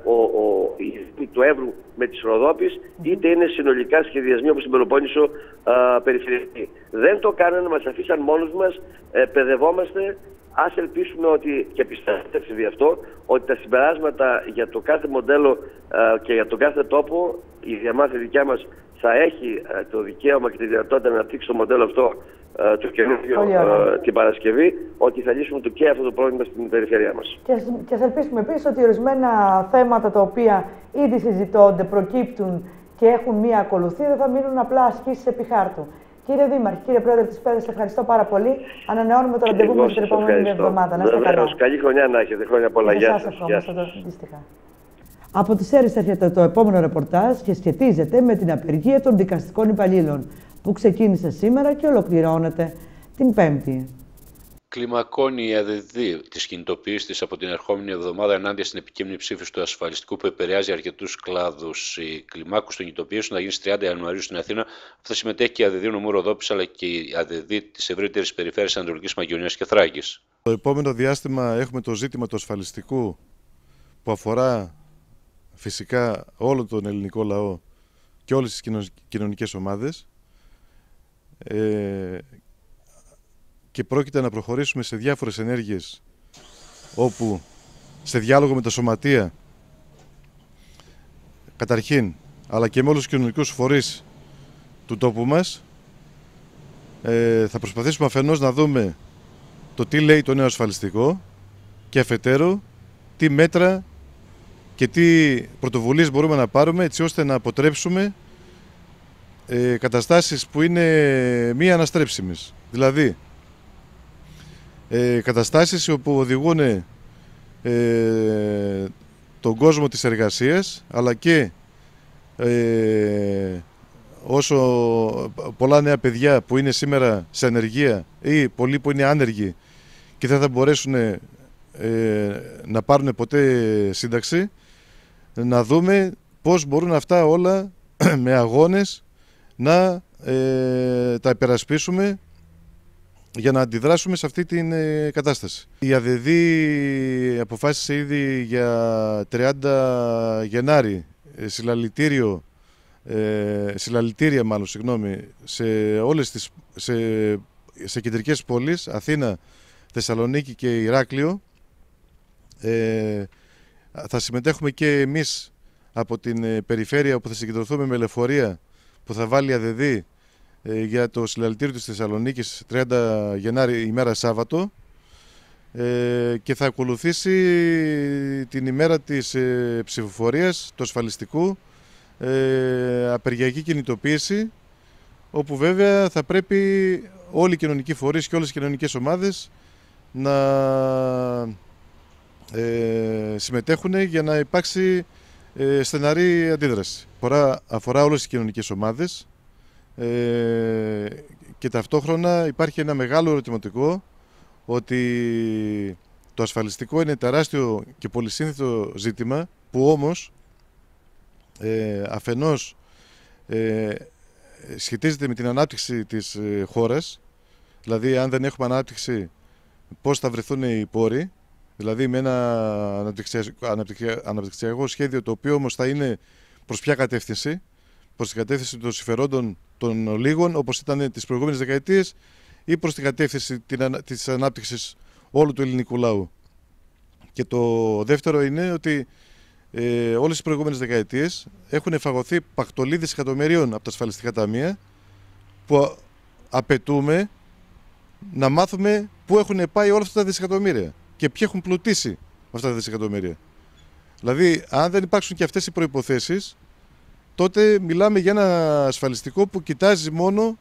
του Εύρου με της Ροδόπης, είτε είναι συνολικά σχεδιασμοί όπως στην Πελοπόννησο περιφερειακή. Δεν το κάνανε, μας αφήσαν μόνους μας, παιδευόμαστε. Ας ελπίσουμε ότι, και πιστεύετε συμβεί αυτό, ότι τα συμπεράσματα για το κάθε μοντέλο και για τον κάθε τόπο, η διαμάθεια δικιά μας θα έχει το δικαίωμα και τη δυνατότητα να αναπτύξει το μοντέλο αυτό το καινούργιο την Παρασκευή, ότι θα λύσουμε και αυτό το πρόβλημα στην περιφέρειά μας. Και ας ελπίσουμε επίσης ότι ορισμένα θέματα τα οποία ήδη συζητώνται, προκύπτουν και έχουν μία ακολουθία, δεν θα μείνουν απλά ασκήσεις επί χάρτου. Κύριε Δήμαρχε, κύριε Πρόεδρε της ΠΕΔΕΣ, ευχαριστώ πάρα πολύ. Ανανεώνουμε το ραντεβού μας την επόμενη εβδομάδα. Να είστε καλά. Καλή χρονιά να έχετε. Χρόνια πολλά. Γεια σας. Από τις Σέρρες έρχεται το επόμενο ρεπορτάζ και σχετίζεται με την απεργία των δικαστικών υπαλλήλων που ξεκίνησε σήμερα και ολοκληρώνεται την Πέμπτη. Κλιμακώνει η ΑΔΔ τη κινητοποίηση της από την ερχόμενη εβδομάδα ενάντια στην επικείμενη ψήφιση του ασφαλιστικού που επηρεάζει αρκετούς κλάδους. Η κλιμάκωση των κινητοποιήσεων θα γίνει στις 30 Ιανουαρίου στην Αθήνα. Θα συμμετέχει και η ΑΔΔ νομού Ροδόπης αλλά και η ΑΔΔ της ευρύτερης περιφέρειας Ανατολικής Μακεδονίας και Θράκης. Το επόμενο διάστημα έχουμε το ζήτημα του ασφαλιστικού που αφορά φυσικά όλο τον ελληνικό λαό και όλες τις κοινωνικές ομάδες. Και πρόκειται να προχωρήσουμε σε διάφορες ενέργειες όπου σε διάλογο με τα σωματεία καταρχήν αλλά και με όλους τους κοινωνικούς φορείς του τόπου μας θα προσπαθήσουμε αφενός να δούμε το τι λέει το νέο ασφαλιστικό και αφετέρου τι μέτρα και τι πρωτοβουλίες μπορούμε να πάρουμε έτσι ώστε να αποτρέψουμε καταστάσεις που είναι μη αναστρέψιμες. Δηλαδή καταστάσεις όπου οδηγούν τον κόσμο της εργασίας αλλά και όσο πολλά νέα παιδιά που είναι σήμερα σε ανεργία ή πολλοί που είναι άνεργοι και δεν θα μπορέσουν να πάρουν ποτέ σύνταξη, να δούμε πώς μπορούν αυτά όλα με αγώνες να τα υπερασπίσουμε για να αντιδράσουμε σε αυτή την κατάσταση. Η ΑΔΔ αποφάσισε ήδη για 30 Γενάρη συλλαλητήρια σε όλες τις σε κεντρικές πόλεις, Αθήνα, Θεσσαλονίκη και Ηράκλειο. Θα συμμετέχουμε και εμείς από την περιφέρεια όπου θα συγκεντρωθούμε με λεωφορεία που θα βάλει η ΑΔΔ για το συλλαλητήριο της Θεσσαλονίκης 30 Γενάρη ημέρα Σάββατο και θα ακολουθήσει την ημέρα της ψηφοφορίας του ασφαλιστικού απεργιακή κινητοποίηση, όπου βέβαια θα πρέπει όλοι οι κοινωνικοί φορείς και όλες οι κοινωνικές ομάδες να συμμετέχουν για να υπάρξει στεναρή αντίδραση. Αφορά όλες τις κοινωνικές ομάδες και ταυτόχρονα υπάρχει ένα μεγάλο ερωτηματικό ότι το ασφαλιστικό είναι τεράστιο και πολυσύνθετο ζήτημα που όμως αφενός σχετίζεται με την ανάπτυξη της χώρας, δηλαδή αν δεν έχουμε ανάπτυξη πώς θα βρεθούν οι πόροι, δηλαδή με ένα αναπτυξιακό σχέδιο το οποίο όμως θα είναι προς ποια κατεύθυνση, προς την κατεύθυνση των συμφερόντων των λίγων όπως ήταν τις προηγούμενες δεκαετίες ή προς την κατεύθυνση της ανάπτυξης όλου του ελληνικού λαού. Και το δεύτερο είναι ότι όλες τις προηγούμενες δεκαετίες έχουν φαγωθεί πακτολίδες εκατομμυρίων από τα ασφαλιστικά ταμεία που απαιτούμε να μάθουμε πού έχουν πάει όλα αυτά τα δισεκατομμύρια και ποιοι έχουν πλουτίσει αυτά τα δισεκατομμύρια. Δηλαδή, αν δεν υπάρξουν και αυτές οι προϋποθέσεις, τότε μιλάμε για ένα ασφαλιστικό που κοιτάζει μόνο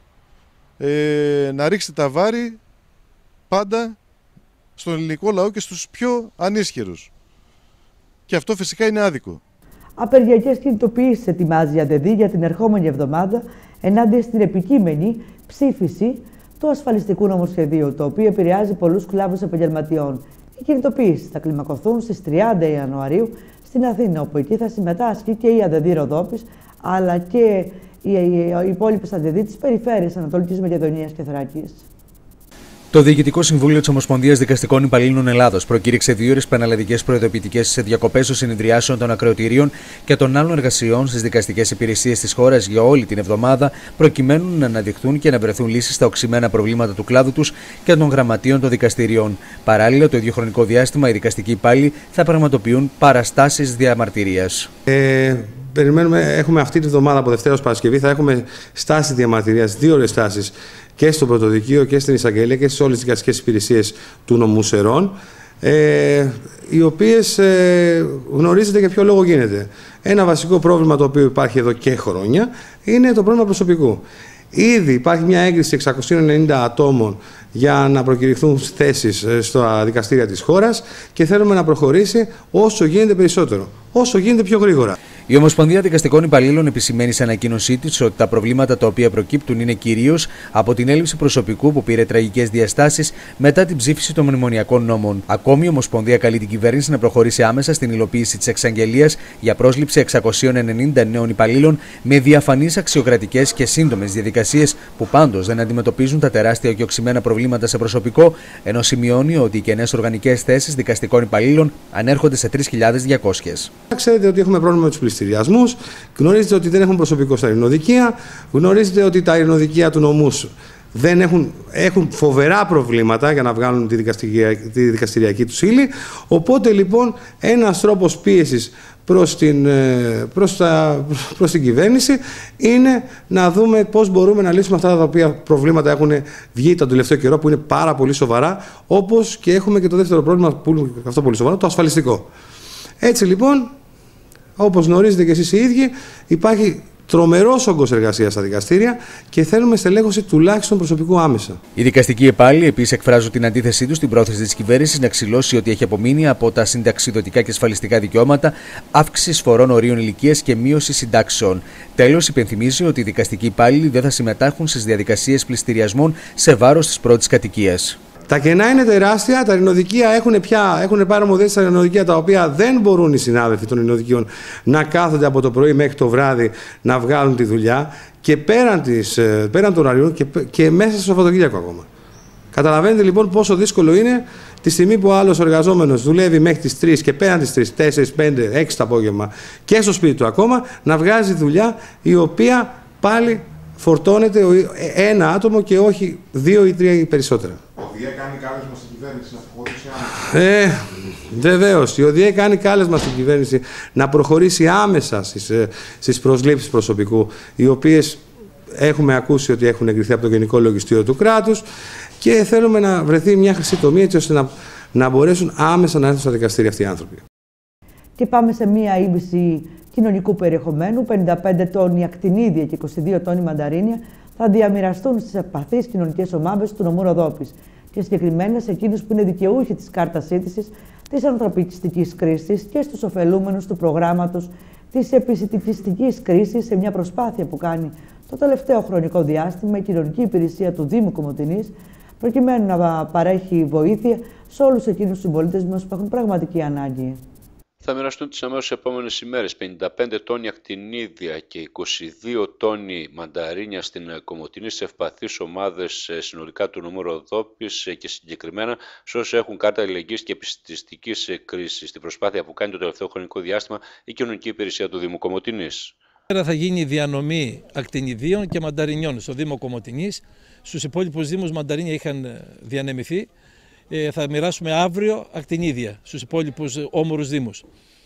να ρίξει τα βάρη πάντα στον ελληνικό λαό και στους πιο ανίσχυρους. Και αυτό φυσικά είναι άδικο. Απεργιακές κινητοποιήσεις ετοιμάζει η ΑΔΔ για την ερχόμενη εβδομάδα ενάντια στην επικείμενη ψήφιση του ασφαλιστικού νομοσχεδίου, το οποίο επηρεάζει πολλούς κλάδους επαγγελματιών. Οι κινητοποιήσεις θα κλιμακωθούν στις 30 Ιανουαρίου στην Αθήνα, όπου εκεί θα συμμετάσχει και η ΑΔΔ Ροδόπης, αλλά και οι υπόλοιπες ΑΔΔ της περιφέρειας Ανατολικής Μακεδονίας και Θράκης. Το Διοικητικό Συμβούλιο της Ομοσπονδίας Δικαστικών Υπαλλήλων Ελλάδος προκήρυξε 2 ώρες πανελλαδικές προειδοποιητικές διακοπές των συνεδριάσεων των ακροατηρίων και των άλλων εργασιών στις δικαστικές υπηρεσίες της χώρας για όλη την εβδομάδα, προκειμένου να αναδειχθούν και να βρεθούν λύσεις στα οξυμένα προβλήματα του κλάδου τους και των γραμματείων των δικαστηριών. Παράλληλα, το ίδιο χρονικό διάστημα, οι δικαστικοί υπάλληλοι θα πραγματοποιούν παραστάσεις διαμαρτυρίας. Έχουμε αυτή τη βδομάδα από Δευτέρα ως Παρασκευή, θα έχουμε στάσεις διαμαρτυρίας, 2 ώρες στάσεις και στο Πρωτοδικείο και στην Εισαγγελία και στις όλες τις δικαστικές υπηρεσίες του νομού Σερών, οι οποίες γνωρίζετε για ποιο λόγο γίνεται. Ένα βασικό πρόβλημα το οποίο υπάρχει εδώ και χρόνια είναι το πρόβλημα προσωπικού. Ήδη υπάρχει μια έγκριση 690 ατόμων για να προκηρυχθούν θέσεις στα δικαστήρια της χώρας και θέλουμε να προχωρήσει όσο γίνεται περισσότερο, όσο γίνεται πιο γρήγορα. Η Ομοσπονδία Δικαστικών Υπαλλήλων επισημαίνει σε ανακοίνωσή της ότι τα προβλήματα τα οποία προκύπτουν είναι κυρίως από την έλλειψη προσωπικού που πήρε τραγικές διαστάσεις μετά την ψήφιση των μνημονιακών νόμων. Ακόμη, η Ομοσπονδία καλεί την κυβέρνηση να προχωρήσει άμεσα στην υλοποίηση της εξαγγελίας για πρόσληψη 690 νέων υπαλλήλων με διαφανείς, αξιοκρατικές και σύντομες διαδικασίες που πάντως δεν αντιμετωπίζουν τα τεράστια και οξυμένα προβλήματα σε προσωπικό, ενώ σημειώνει ότι οι κενές οργανικές θέσεις δικαστικών υπαλλήλων ανέρχονται σε 3.200. Ξέρετε ότι έχουμε πρόβλημα με τους πληστηριασμούς, γνωρίζετε ότι δεν έχουν προσωπικό στα ειρηνοδικεία, γνωρίζετε ότι τα ειρηνοδικεία του νομούς έχουν φοβερά προβλήματα για να βγάλουν τη δικαστηριακή τους ύλη. Οπότε λοιπόν ένας τρόπος πίεσης προς την κυβέρνηση είναι να δούμε πώς μπορούμε να λύσουμε αυτά τα οποία προβλήματα έχουν βγει τον τελευταίο καιρό, που είναι πάρα πολύ σοβαρά, όπως και έχουμε και το δεύτερο πρόβλημα που είναι αυτό πολύ σοβαρό, το ασφαλιστικό. Έτσι λοιπόν, όπως γνωρίζετε και εσείς οι ίδιοι, υπάρχει τρομερός όγκος εργασίας στα δικαστήρια και θέλουμε στελέχωση τουλάχιστον προσωπικού άμεσα. Οι δικαστικοί υπάλληλοι επίσης εκφράζουν την αντίθεσή τους στην πρόθεση της κυβέρνησης να ξυλώσει ό,τι έχει απομείνει από τα συνταξιδοτικά και ασφαλιστικά δικαιώματα, αύξηση σφορών ορίων ηλικίας και μείωση συντάξεων. Τέλος, υπενθυμίζει ότι οι δικαστικοί υπάλληλοι δεν θα συμμετάχουν στις διαδικασίες πληστηριασμών σε βάρος της πρώτης κατοικίας. Τα κενά είναι τεράστια, τα ειρηνοδικεία έχουν πάρει αρμοδιότητες στα ειρηνοδικεία, τα οποία δεν μπορούν οι συνάδελφοι των ειρηνοδικείων να κάθονται από το πρωί μέχρι το βράδυ να βγάλουν τη δουλειά και πέραν των ωραρίων και μέσα στο Σαββατοκύριακο ακόμα. Καταλαβαίνετε λοιπόν πόσο δύσκολο είναι τη στιγμή που ο άλλος εργαζόμενος δουλεύει μέχρι τις 3 και πέραν τις 3, 4, 5, 6 το απόγευμα και στο σπίτι του ακόμα, να βγάζει δουλειά η οποία πάλι φορτώνεται ένα άτομο και όχι 2 ή 3 ή περισσότερα. Ο ΔΙΕ κάνει κάλεσμα στην κυβέρνηση να προχωρήσει άμεσα. Βεβαίως. Η ΟΔΙΕ κάνει κάλεσμα στην κυβέρνηση να προχωρήσει άμεσα στις προσλήψεις προσωπικού, οι οποίες έχουμε ακούσει ότι έχουν εγκριθεί από το Γενικό Λογιστήριο του κράτους και θέλουμε να βρεθεί μια χρυσή τομή έτσι ώστε να μπορέσουν άμεσα να έρθουν στα δικαστήρια αυτοί οι άνθρωποι. Και πάμε σε μία είδηση κοινωνικού περιεχομένου. 55 τόνοι ακτινίδια και 22 τόνοι μανταρίνια θα διαμοιραστούν στις ευπαθείς κοινωνικές ομάδες του νομού Ροδόπης και συγκεκριμένα σε εκείνους που είναι δικαιούχοι της κάρτας σύντησης, της ανθρωπιστικής κρίσης και στους ωφελούμενους του προγράμματος της επισιτιστικής κρίσης, σε μια προσπάθεια που κάνει το τελευταίο χρονικό διάστημα η κοινωνική υπηρεσία του Δήμου Κομοτηνής, προκειμένου να παρέχει βοήθεια σε όλους εκείνους τους συμπολίτες μας που έχουν πραγματική ανάγκη. Θα μοιραστούν τις αμέσως επόμενες ημέρες 55 τόνοι ακτινίδια και 22 τόνοι μανταρίνια στην Κομοτηνή σε ευπαθείς ομάδες συνολικά του νομού Ροδόπης και συγκεκριμένα σε όσους έχουν κάρτα αλληλεγγύης και επισιτιστικής κρίσης, στην προσπάθεια που κάνει το τελευταίο χρονικό διάστημα η κοινωνική υπηρεσία του Δήμου Κομοτηνής. Θα γίνει διανομή ακτινιδίων και μανταρινιών στο Δήμο Κομοτηνής. Στους υπόλοιπους δήμους μανταρίνια είχαν διανεμηθεί. Θα μοιράσουμε αύριο ακτινίδια στους υπόλοιπους όμορους δήμους.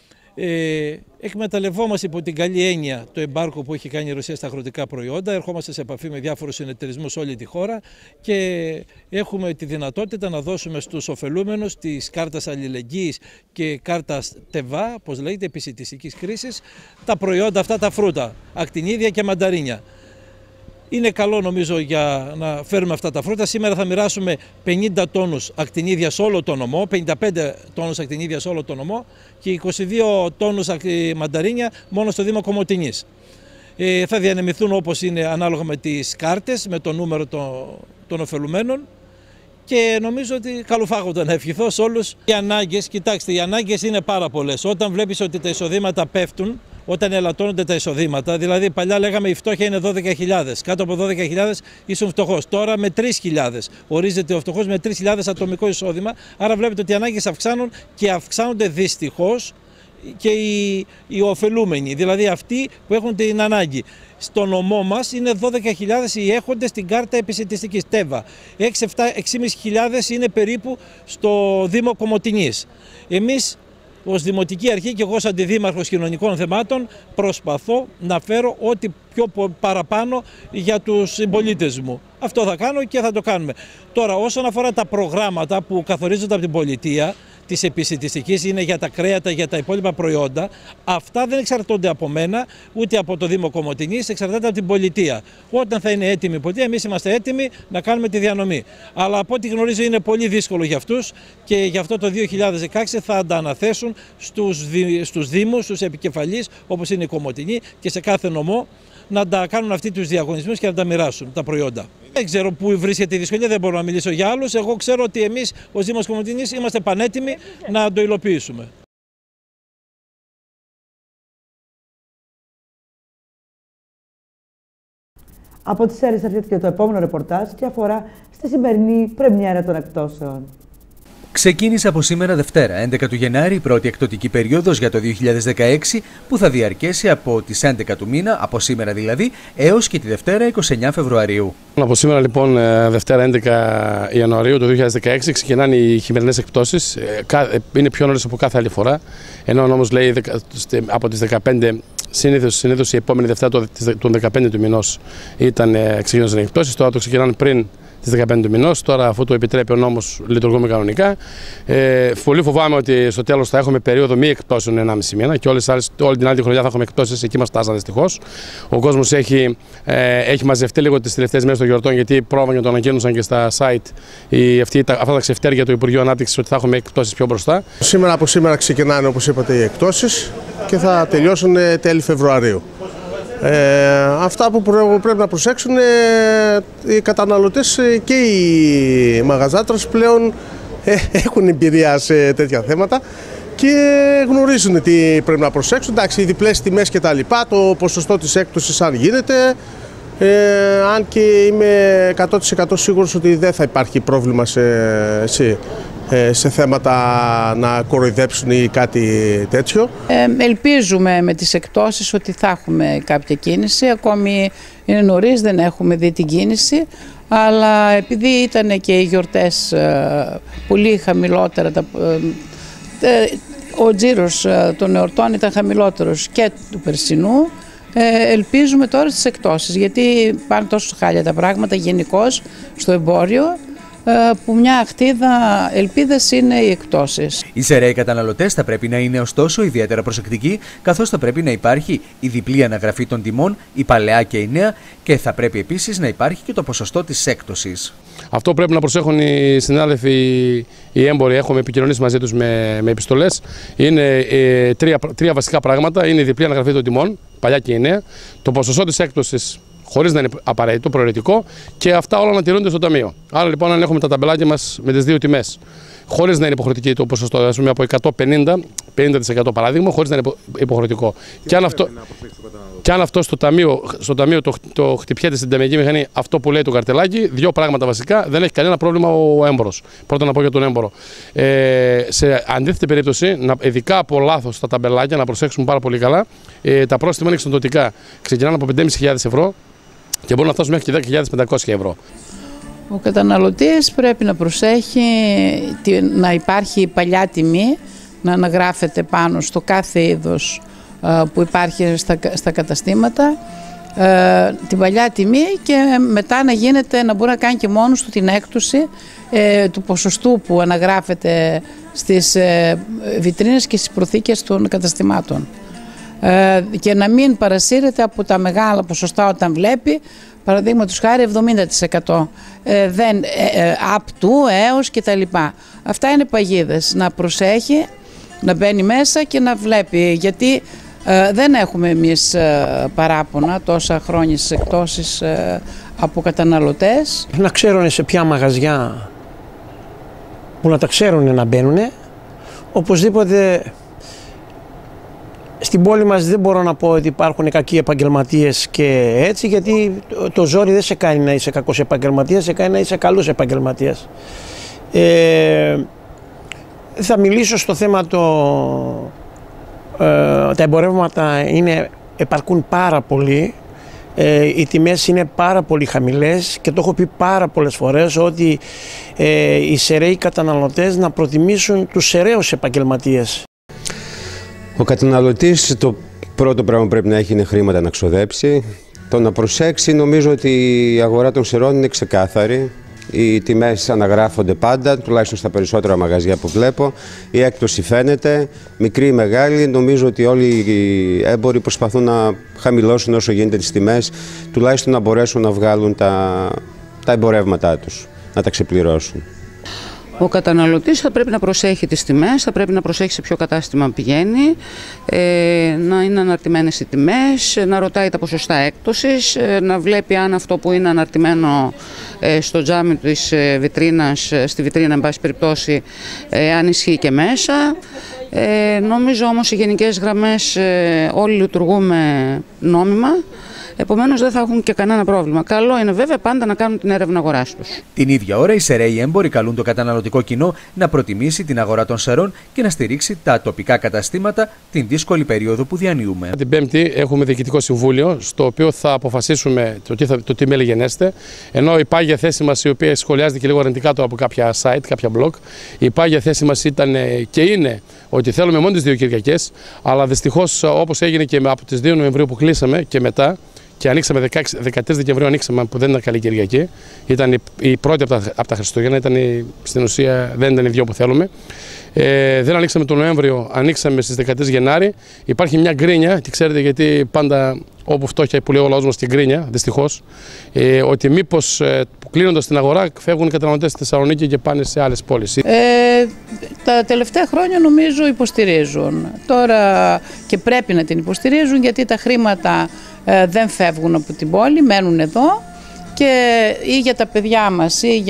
Εκμεταλλευόμαστε υπό την καλή έννοια το εμπάρκο που έχει κάνει η Ρωσία στα αγροτικά προϊόντα. Ερχόμαστε σε επαφή με διάφορους συνεταιρισμούς σε όλη τη χώρα και έχουμε τη δυνατότητα να δώσουμε στους ωφελούμενους της κάρτας αλληλεγγύης και κάρτας ΤΕΒΑ, όπως λέγεται, επισιτιστικής κρίσης, τα προϊόντα αυτά, τα φρούτα, ακτινίδια και μανταρίνια. Είναι καλό νομίζω για να φέρουμε αυτά τα φρούτα. Σήμερα θα μοιράσουμε 50 τόνους ακτινίδια σε όλο το νομό, 55 τόνους ακτινίδια σε όλο το νομό και 22 τόνους μανταρίνια μόνο στο Δήμο Κομοτηνής. Θα διανεμηθούν όπως είναι ανάλογα με τις κάρτες, με το νούμερο των ωφελουμένων και νομίζω ότι καλοφάγοντα να ευχηθώ σε όλους. Οι ανάγκες, κοιτάξτε, οι ανάγκες είναι πάρα πολλές. Όταν βλέπεις ότι τα εισοδήματα πέφτουν, όταν ελαττώνονται τα εισοδήματα, δηλαδή παλιά λέγαμε η φτώχεια είναι 12.000, κάτω από 12.000 ήσουν φτωχός. Τώρα με 3.000 ορίζεται ο φτωχός με 3.000 ατομικό εισόδημα, άρα βλέπετε ότι οι ανάγκες αυξάνουν και αυξάνονται δυστυχώς και οι ωφελούμενοι, δηλαδή αυτοί που έχουν την ανάγκη. Στο νομό μας είναι 12.000 οι έχοντες την κάρτα επισιτιστικής ΤΕΒΑ. 6.500 είναι περίπου στο Δήμο Κομοτηνής. Εμείς ως Δημοτική Αρχή και εγώ ως Αντιδήμαρχος Κοινωνικών Θεμάτων προσπαθώ να φέρω ό,τι πιο παραπάνω για τους συμπολίτες μου. Αυτό θα κάνω και θα το κάνουμε. Τώρα όσον αφορά τα προγράμματα που καθορίζονται από την πολιτεία, της επισιτιστικής, είναι για τα κρέατα, για τα υπόλοιπα προϊόντα. Αυτά δεν εξαρτώνται από μένα, ούτε από το Δήμο Κομοτηνής, εξαρτάται από την πολιτεία. Όταν θα είναι έτοιμη η πολιτεία, εμείς είμαστε έτοιμοι να κάνουμε τη διανομή. Αλλά από ό,τι γνωρίζω είναι πολύ δύσκολο για αυτούς και γι' αυτό το 2016 θα τα αναθέσουν στους Δήμους, στους επικεφαλείς, όπως είναι η Κομοτηνή, και σε κάθε νομό να τα κάνουν αυτοί τους διαγωνισμούς και να τα μοιράσουν τα προϊόντα. Δεν ξέρω πού βρίσκεται η δυσκολία, δεν μπορώ να μιλήσω για άλλους. Εγώ ξέρω ότι εμείς ως Δήμος Κομοτηνής είμαστε πανέτοιμοι να το υλοποιήσουμε. Από τις Σέρρες έρχεται και το επόμενο ρεπορτάζ και αφορά στη σημερινή πρεμιέρα των εκπτώσεων. Ξεκίνησε από σήμερα Δευτέρα, 11 του Γενάρη, η πρώτη εκπτωτική περίοδος για το 2016 που θα διαρκέσει από τις 11 του μήνα, από σήμερα δηλαδή, έως και τη Δευτέρα 29 Φεβρουαρίου. Από σήμερα λοιπόν Δευτέρα 11 Ιανουαρίου του 2016 ξεκινάνε οι χειμερινές εκπτώσεις. Είναι πιο νωρίς από κάθε άλλη φορά, ενώ ο νόμος λέει από τις 15. Συνήθως η επόμενη Δευτέρα των 15 του μηνός ξεκίνησαν οι εκπτώσεις, τώρα το ξεκινάνε πριν τις 15 του μηνός. Τώρα, αφού το επιτρέπει ο νόμος, λειτουργούμε κανονικά. Πολύ φοβάμαι ότι στο τέλος θα έχουμε περίοδο μη εκπτώσεων 1,5 μήνα και όλη την άλλη χρονιά θα έχουμε εκπτώσεις. Εκεί μας φτάσανε δυστυχώς. Ο κόσμος έχει μαζευτεί λίγο τις τελευταίες μέρες των γιορτών, γιατί πρόβαν και το ανακοίνωσαν και στα site αυτά τα ξεφτέρια του Υπουργείου Ανάπτυξης ότι θα έχουμε εκπτώσεις πιο μπροστά. Από σήμερα ξεκινάνε, όπως είπατε, οι εκπτώσεις και θα τελειώσουν τέλη Φεβρουαρίου. Αυτά που πρέπει να προσέξουν οι καταναλωτές και οι μαγαζάτρες πλέον έχουν εμπειρία σε τέτοια θέματα και γνωρίζουν τι πρέπει να προσέξουν. Εντάξει, οι διπλές τιμές και τα λοιπά, το ποσοστό της έκπτωσης αν γίνεται, αν και είμαι 100% σίγουρος ότι δεν θα υπάρχει πρόβλημα σε θέματα να κοροϊδέψουν ή κάτι τέτοιο. Ελπίζουμε με τις εκπτώσεις ότι θα έχουμε κάποια κίνηση. Ακόμη είναι νωρίς, δεν έχουμε δει την κίνηση, αλλά επειδή ήταν και οι γιορτές πολύ χαμηλότερα, ο τζίρος των εορτών ήταν χαμηλότερος και του περσινού, ελπίζουμε τώρα στις εκπτώσεις, γιατί πάνε τόσο χάλια τα πράγματα γενικώς στο εμπόριο, που μια αχτίδα ελπίδας είναι οι εκπτώσεις. Οι Σεραίοι καταναλωτές θα πρέπει να είναι ωστόσο ιδιαίτερα προσεκτικοί, καθώς θα πρέπει να υπάρχει η διπλή αναγραφή των τιμών, η παλαιά και η νέα, και θα πρέπει επίσης να υπάρχει και το ποσοστό της έκπτωσης. Αυτό πρέπει να προσέχουν οι συνάδελφοι, οι έμποροι. Έχουμε επικοινωνήσει μαζί τους με επιστολές. Είναι τρία βασικά πράγματα. Είναι η διπλή αναγραφή των τιμών, παλιά και η νέα, το ποσοστό της έκπτωσης χωρίς να είναι απαραίτητο, προαιρετικό, και αυτά όλα να τηρούνται στο ταμείο. Άρα λοιπόν, αν έχουμε τα ταμπελάκια μας με τις δύο τιμές, χωρίς να είναι υποχρεωτική το ποσοστό, ας πούμε από 150% παράδειγμα, χωρίς να είναι υποχρεωτικό. Και αν αυτό στο ταμείο το χτυπιέται στην ταμιακή μηχανή, αυτό που λέει το καρτελάκι, δύο πράγματα βασικά, δεν έχει κανένα πρόβλημα ο έμπορος. Πρώτα να πω για τον έμπορο. Σε αντίθετη περίπτωση, ειδικά από λάθος τα ταμπελάκια, να προσέξουμε πάρα πολύ καλά, τα πρόστιμα είναι εξοντωτικά. Ξεκινάνε από 5.500 ευρώ και μπορούν να φτάσουν μέχρι και 10.500 ευρώ. Ο καταναλωτής πρέπει να προσέχει να υπάρχει παλιά τιμή, να αναγράφεται πάνω στο κάθε είδος που υπάρχει στα καταστήματα, την παλιά τιμή, και μετά να μπορεί να κάνει και μόνος του την έκπτωση του ποσοστού που αναγράφεται στις βιτρίνες και στις προθήκες των καταστημάτων. Και να μην παρασύρεται από τα μεγάλα ποσοστά όταν βλέπει, παραδείγματος χάρη 70%, up to, έως κτλ. Αυτά είναι παγίδες. Να προσέχει, να μπαίνει μέσα και να βλέπει, γιατί δεν έχουμε εμείς παράπονα τόσα χρόνια στις εκπτώσεις από καταναλωτές. Να ξέρουν σε ποια μαγαζιά που να τα ξέρουν να μπαίνουν. Οπωσδήποτε στην πόλη μας δεν μπορώ να πω ότι υπάρχουν κακοί επαγγελματίες και έτσι, γιατί το ζόρι δεν σε κάνει να είσαι κακός επαγγελματίας, σε κάνει να είσαι καλός επαγγελματίας. Θα μιλήσω στο θέμα τα εμπορεύματα επαρκούν πάρα πολύ, οι τιμές είναι πάρα πολύ χαμηλές και το έχω πει πάρα πολλές φορές ότι οι Σεραίοι καταναλωτές να προτιμήσουν τους Σεραίους επαγγελματίες. Ο καταναλωτής το πρώτο πράγμα που πρέπει να έχει είναι χρήματα να ξοδέψει. Το να προσέξει, νομίζω ότι η αγορά των Σερών είναι ξεκάθαρη. Οι τιμές αναγράφονται πάντα, τουλάχιστον στα περισσότερα μαγαζιά που βλέπω. Η έκπτωση φαίνεται, μικρή ή μεγάλη. Νομίζω ότι όλοι οι έμποροι προσπαθούν να χαμηλώσουν όσο γίνεται τις τιμές, τουλάχιστον να μπορέσουν να βγάλουν τα εμπορεύματά τους, να τα ξεπληρώσουν. Ο καταναλωτής θα πρέπει να προσέχει τις τιμές, θα πρέπει να προσέχει σε ποιο κατάστημα πηγαίνει, να είναι αναρτημένες οι τιμές, να ρωτάει τα ποσοστά έκπτωσης, να βλέπει αν αυτό που είναι αναρτημένο στο τζάμι της βιτρίνας, στη βιτρίνα εν πάση περιπτώσει, αν ισχύει και μέσα. Νομίζω όμως οι γενικές γραμμές όλοι λειτουργούμε νόμιμα. Επομένως δεν θα έχουν και κανένα πρόβλημα. Καλό είναι βέβαια πάντα να κάνουν την έρευνα αγοράς τους. Την ίδια ώρα οι ΣΕΡΕΙ έμποροι καλούν το καταναλωτικό κοινό να προτιμήσει την αγορά των σερών και να στηρίξει τα τοπικά καταστήματα την δύσκολη περίοδο που διανύουμε. Την Πέμπτη έχουμε διοικητικό συμβούλιο, στο οποίο θα αποφασίσουμε το τι μέλη γενέστε. Ενώ η πάγια θέση μας, η οποία σχολιάζεται και λίγο αρνητικά τώρα από κάποια site, κάποια blog, η πάγια θέση μας ήταν και είναι ότι θέλουμε μόνο τις 2 Κυριακές, αλλά δυστυχώς όπως έγινε και από τις 2 Νοεμβρίου που κλείσαμε και μετά. Και ανοίξαμε 13 Δεκεμβρίου, ανοίξαμε που δεν ήταν καλή Κυριακή. Ήταν η πρώτη από τα Χριστούγεννα, στην ουσία δεν ήταν οι 2 που θέλουμε. Δεν ανοίξαμε τον Νοέμβριο, ανοίξαμε στις 13 Γενάρη. Υπάρχει μια γκρίνια, και ξέρετε γιατί πάντα όπου φτώχεια που λέει ο λαός μας και γκρίνια, δυστυχώς, ότι μήπως κλείνοντας την αγορά φεύγουν οι καταναλωτές στη Θεσσαλονίκη και πάνε σε άλλες πόλεις. Τα τελευταία χρόνια νομίζω υποστηρίζουν. Τώρα και πρέπει να την υποστηρίζουν γιατί τα χρήματα δεν φεύγουν από την πόλη, μένουν εδώ και ή για τα παιδιά μας ή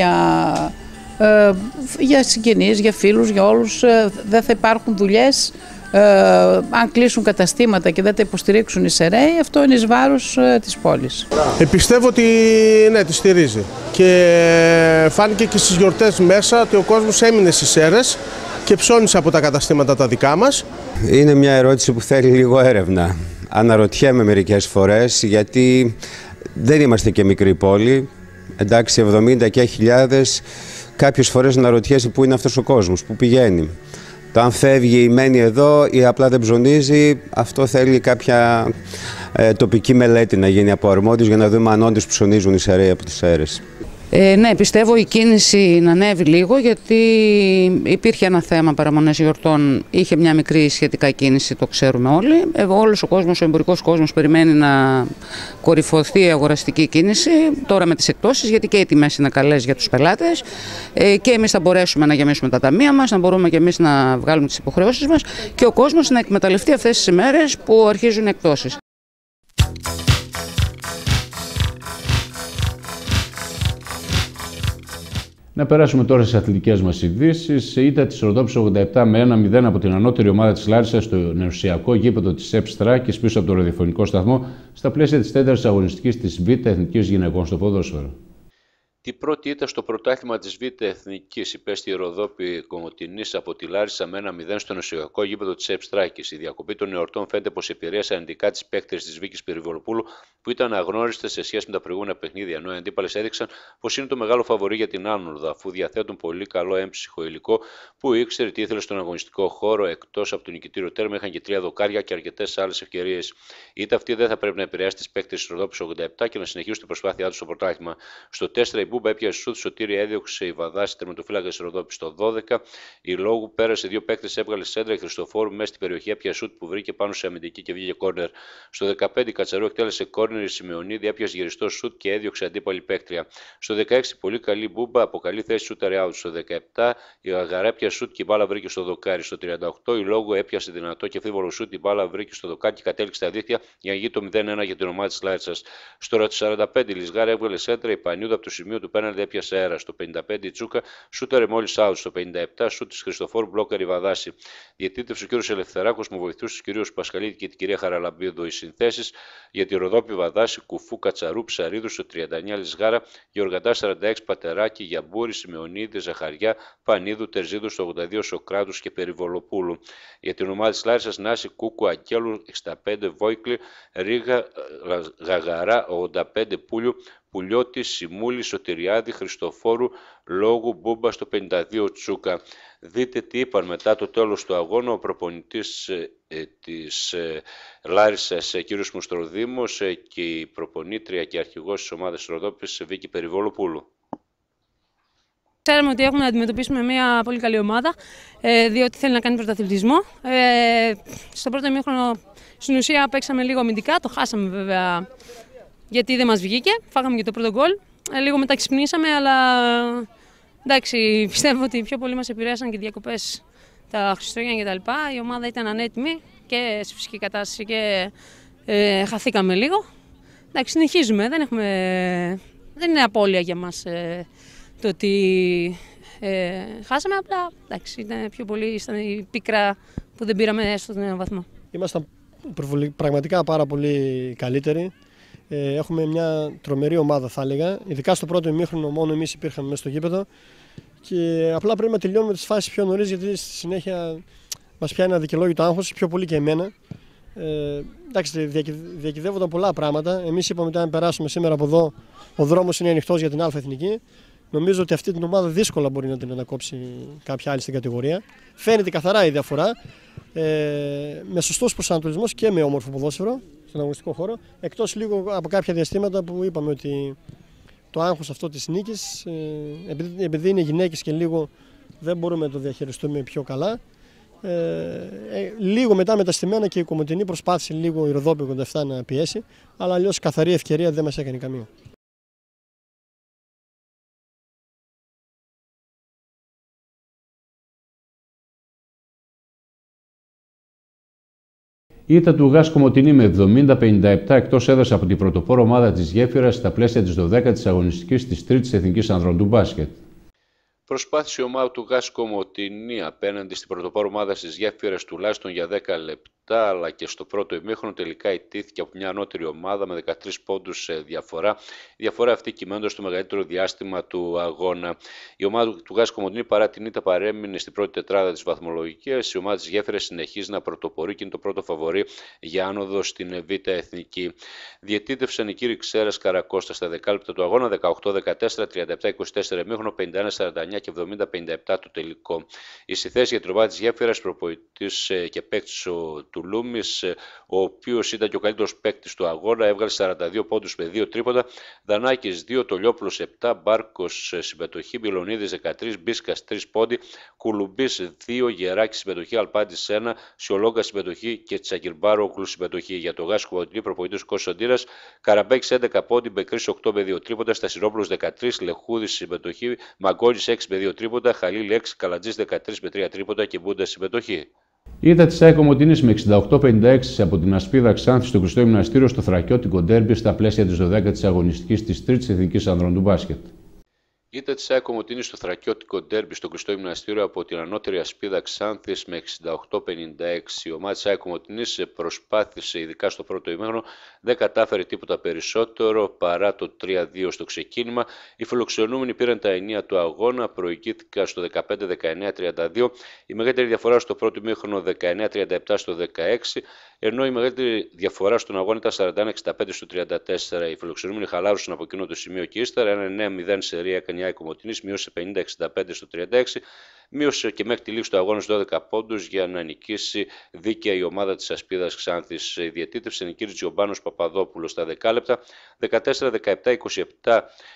για συγγενείς, για φίλους, για όλους δεν θα υπάρχουν δουλειές. Αν κλείσουν καταστήματα και δεν τα υποστηρίξουν οι ΣΕΡΕΙ, αυτό είναι εις βάρος της πόλης. Πιστεύω ότι ναι, τη στηρίζει και φάνηκε και στις γιορτές μέσα ότι ο κόσμος έμεινε στις ΣΕΡΕΣ και ψώνισε από τα καταστήματα τα δικά μας. Είναι μια ερώτηση που θέλει λίγο έρευνα. Αναρωτιέμαι μερικές φορές, γιατί δεν είμαστε και μικρή πόλη, εντάξει 70 και χιλιάδες, κάποιες φορές αναρωτιέσαι πού είναι αυτός ο κόσμος, πού πηγαίνει. Το αν φεύγει ή μένει εδώ ή απλά δεν ψωνίζει, αυτό θέλει κάποια τοπική μελέτη να γίνει από αρμόδιους για να δούμε αν όντως ψωνίζουν οι ΣΕΡΕΙ από τις ΣΕΡΕΣ. Ναι, πιστεύω η κίνηση να ανέβει λίγο γιατί υπήρχε ένα θέμα παραμονές γιορτών, είχε μια μικρή σχετικά κίνηση, το ξέρουμε όλοι. Όλος ο κόσμος, ο εμπορικός κόσμος περιμένει να κορυφωθεί η αγοραστική κίνηση, τώρα με τις εκτόσεις, γιατί και οι τιμές είναι καλές για τους πελάτες και εμείς θα μπορέσουμε να γεμίσουμε τα ταμεία μας, να μπορούμε και εμείς να βγάλουμε τις υποχρεώσεις μας και ο κόσμος να εκμεταλλευτεί αυτές τις ημέρες που αρχίζουν οι εκτόσεις. Να περάσουμε τώρα στις αθλητικές μας ειδήσεις. Ήττα της Ροδόπης 87 με 1-0 από την ανώτερη ομάδα της Λάρισσας στο ενωσιακό γήπεδο της ΕΠ Στράκης πίσω από το ραδιοφωνικό σταθμό στα πλαίσια της 4ης αγωνιστικής της Β' Εθνικής Γυναικών στο ποδόσφαιρο. Την πρώτη ήττα στο πρωτάθλημα της Β' Εθνικής υπέστη η Ροδόπη Κομοτηνής από τη Λάρισα με 1-0 στο νοσιακό γήπεδο της ΕΠ Στράκης. Η διακοπή των εορτών φαίνεται πως επηρέασε αρνητικά τις παίκτες της Βίκης Περιβολοπούλου που ήταν αγνώριστες σε σχέση με τα προηγούμενα παιχνίδια, ενώ οι αντίπαλες έδειξαν πως είναι το μεγάλο φαβορί για την άνοδο, αφού διαθέτουν πολύ καλό έμψυχο υλικό που ήξερε τι ήθελε στον αγωνιστικό χώρο. Εκτός από το νικητήριο τέρμα, είχαν και 3 δοκάρια και αρκετές άλλες ευκαιρίες. Η ήττα αυτή δεν θα πρέπει να επηρεάσει τις παίκτες της Ροδόπης 87 και να συνεχίσουν την προσπάθειά τους στο πρωτάθλημα. Στο 4 η Μπούμπα έπιασε σουτ, Σωτήρη έδιωξε η Βαδάση τερματοφύλακα της Ροδόπης στο 12. Η Λόγου πέρασε 2 παίκτες, έβγαλε σέντρα, η Χριστοφόρου μέσα στην περιοχή έπιασε σουτ που βρήκε πάνω σε αμυντική και βγήκε κόρνερ. Στο 15 η Κατσαρού εκτέλεσε κόρνερ, η Σιμεωνίδη έπιασε γυριστό σουτ και έδιωξε αντίπαλη παίκτρια. Στο 16 πολύ καλή Μπούμπα από καλή θέση σούταρε out. Στο 17 η Αγαρά έπιασε σουτ και η μπάλα βρήκε στο δοκάρι. Στο 38 η Λόγου έπιασε δυνατό και φίβολο σουτ, η μπάλα βρήκε στο δοκάρι και κατέληξε στα δίχτυα για να γίνει το 0-1 για την ομάδα της Λάριτσας. Στο 45 η Λισγάρα έβγαλε σέντρα, η Πανιούδα από το σημείο του πέναλτι έπιασε αέρα. Στο 55 η Τσούκα σούταρε μόλις out. Στο 57 σουτ της Χριστοφόρου μπλόκαρε η Βαδάση. Διαιτήτευσε ο κ. Ελευθεράκος, μου βοηθούσε ο κ. Πασχαλίδη και την κυρία Χαραλαμπίδου. Οι συνθέσεις για τη Ροδόπη, Βαδάση, Κουφού, Κατσαρού, Ψαρίδου. Στο 39 Λισγάρα, Γεωργαντά 46 Πατεράκη, Γιαμπούρη, Σιμεωνίδη, Ζαχαριά, Πανίδου, Τερζίδου. Στο 82 Σοκράτους και Περιβολοπούλου. Για την ομάδα της Λάρισσας, Νάση, Κούκου, Αγγέλου 65 Βόικλη, Ρίγα, Γαγαρά 85 Πούλιου, Πουλιώτη, Σιμούλη, Σωτηριάδη, Χριστοφόρου, Λόγου, Μπούμπα στο 52 Τσούκα. Δείτε τι είπαν μετά το τέλος του αγώνα ο προπονητής της Λάρισσας, κ. Μουστροδήμος, και η προπονήτρια και αρχηγός της ομάδας Ροδόπης, Βίκη Περιβολοπούλου. Ξέραμε ότι έχουμε να αντιμετωπίσουμε μια πολύ καλή ομάδα, διότι θέλει να κάνει πρωταθλητισμό. Στο πρώτο ημίχρονο, στην ουσία, παίξαμε λίγο αμυντικά. Το χάσαμε βέβαια, γιατί δεν μας βγήκε. Φάγαμε και το πρώτο γκολ. Λίγο μετά ξυπνήσαμε, αλλά εντάξει, πιστεύω ότι πιο πολύ μας επηρέασαν και οι διακοπές τα Χριστούγεννα κτλ. Η ομάδα ήταν ανέτοιμη και στη φυσική κατάσταση και χαθήκαμε λίγο. Εντάξει, συνεχίζουμε. Δεν είναι απώλεια για μας το ότι χάσαμε, απλά εντάξει, ήταν πιο πολύ η πίκρα που δεν πήραμε στον ένα βαθμό. Ήμασταν πραγματικά πάρα πολύ καλύτεροι. Έχουμε μια τρομερή ομάδα, θα έλεγα. Ειδικά στο πρώτο ημίχρονο μόνο εμείς υπήρχαμε μέσα στο γήπεδο. Και απλά πρέπει να τελειώνουμε τις φάσεις πιο νωρίς, γιατί στη συνέχεια μας πιάνει ένα δικαιολόγητο άγχος, πιο πολύ και εμένα. Εντάξει, διακυδεύονταν πολλά πράγματα. Εμείς είπαμε ότι αν περάσουμε σήμερα από εδώ, ο δρόμος είναι ανοιχτός για την Α-εθνική. Νομίζω ότι αυτή την ομάδα δύσκολα μπορεί να την ανακόψει κάποια άλλη στην κατηγορία. Φαίνεται καθαρά η διαφορά. Με σωστούς προσανατολισμούς και με όμορφο ποδόσφαιρο στον αγωνιστικό χώρο. Εκτός λίγο από κάποια διαστήματα που είπαμε ότι το άγχος αυτό της νίκης, επειδή είναι γυναίκες και λίγο δεν μπορούμε να το διαχειριστούμε πιο καλά. Λίγο μετά με τα στημένα και η Κομοτηνή προσπάθησε λίγο η Ροδόπη 87 να πιέσει, αλλά αλλιώς καθαρή ευκαιρία δεν μας έκανε καμία. Η ήττα του ΓΑΣ Κομοτηνή με 70-57 εκτός έδρας από την πρωτοπόρο ομάδα της Γέφυρας στα πλαίσια της 12ης αγωνιστικής της 3ης Εθνικής Ανδρών του μπάσκετ. Προσπάθησε η ομάδα του ΓΑΣ Κομοτηνή απέναντι στην πρωτοπόρο ομάδα της Γέφυρας τουλάχιστον για 10 λεπτά, αλλά και στο πρώτο ημίχρονο τελικά ιτήθηκε από μια ανώτερη ομάδα με 13 πόντους διαφορά. Η διαφορά αυτή κυμαίνοντας στο μεγαλύτερο διάστημα του αγώνα. Η ομάδα του ΓΑΣ Κομοτηνή παρά την ήττα παρέμεινε στην πρώτη τετράδα της βαθμολογικής. Η ομάδα της Γέφυρας συνεχίζει να πρωτοπορεί και είναι το πρώτο φαβορί για άνοδο στην Β' Εθνική. Διαιτήτευσαν οι κύριοι Ξέρας Καρακώστα στα δεκάλεπτα του αγώνα 18-14, 37-24 ημίχρονο, 51-49 και 70-57 το τελικό. Η θέση για την ομάδα της Γέφυρας, προπονητής και παίκτης του Λούμης, ο οποίος ήταν και ο καλύτερος παίκτης του αγώνα, έβγαλε 42 πόντους με 2 τρίποτα, Δανάκης 2, Τολιόπουλος 7, Μπάρκος συμμετοχή, Μιλονίδης 13, Μπίσκας 3 πόντι, Κουλουμπής 2, Γεράκης συμμετοχή, Αλπάντης 1, Σιολόγκα συμμετοχή και Τσακυρμπάρογλου συμμετοχή. Για το ΓΑΣ Κομοτηνή προπονητής Κωνσταντίνας, Καραμπέκης 11 πόντι, Μπεκρής 8 με 2 τρίποτα, Στασιρόπουλος 13, Λεχούδης συμμετοχή, Μαγκόνης 6 με 2 τρίποτα, Χαλίλ 6, Καλατζής 13 με 3 τρίποτα και Μπούντα συμμετοχή. Η ήττα της ΑΕΚ Κομοτηνής με 68-56 από την Ασπίδα Ξάνθη στο Χριστό Γυμναστήριο στο Θρακιώτικο ντέρμπι στα πλαίσια της 12ης αγωνιστικής της 3ης Εθνικής Ανδρών του μπάσκετ. Η ήττα της ΑΕΚ Κομοτηνής στο Θρακιώτικο ντέρμπι στο Χριστό Γυμναστήριο από την ανώτερη Ασπίδα Ξάνθης με 68-56. Η ομάδα της ΑΕΚ Κομοτηνής προσπάθησε ειδικά στο πρώτο ημίχρονο, δεν κατάφερε τίποτα περισσότερο παρά το 3-2 στο ξεκίνημα. Οι φιλοξενούμενοι πήραν τα ενία του αγώνα, προηγήθηκαν στο 15-19-32. Η μεγαλύτερη διαφορά στο πρώτο ημίχρονο 19-37 στο 16, ενώ η μεγαλύτερη διαφορά στον αγώνα ήταν 41-65 στο 34. Οι φιλοξενούμενοι χαλάρωσαν από εκείνο το σημείο και ύστερα ένα 9-0 σερία έκανε η ΑΕΚ Κομοτηνής, μείωσε 50-65 στο 36, μείωσε και μέχρι τη λήξη του αγώνα 12 πόντους για να νικήσει δίκαια η ομάδα της Ασπίδας Ξάνθης. Διαιτήτευσε ο κ. Τζιομπάνος Παπαδόπουλος στα δεκάλεπτα, 14-17-27.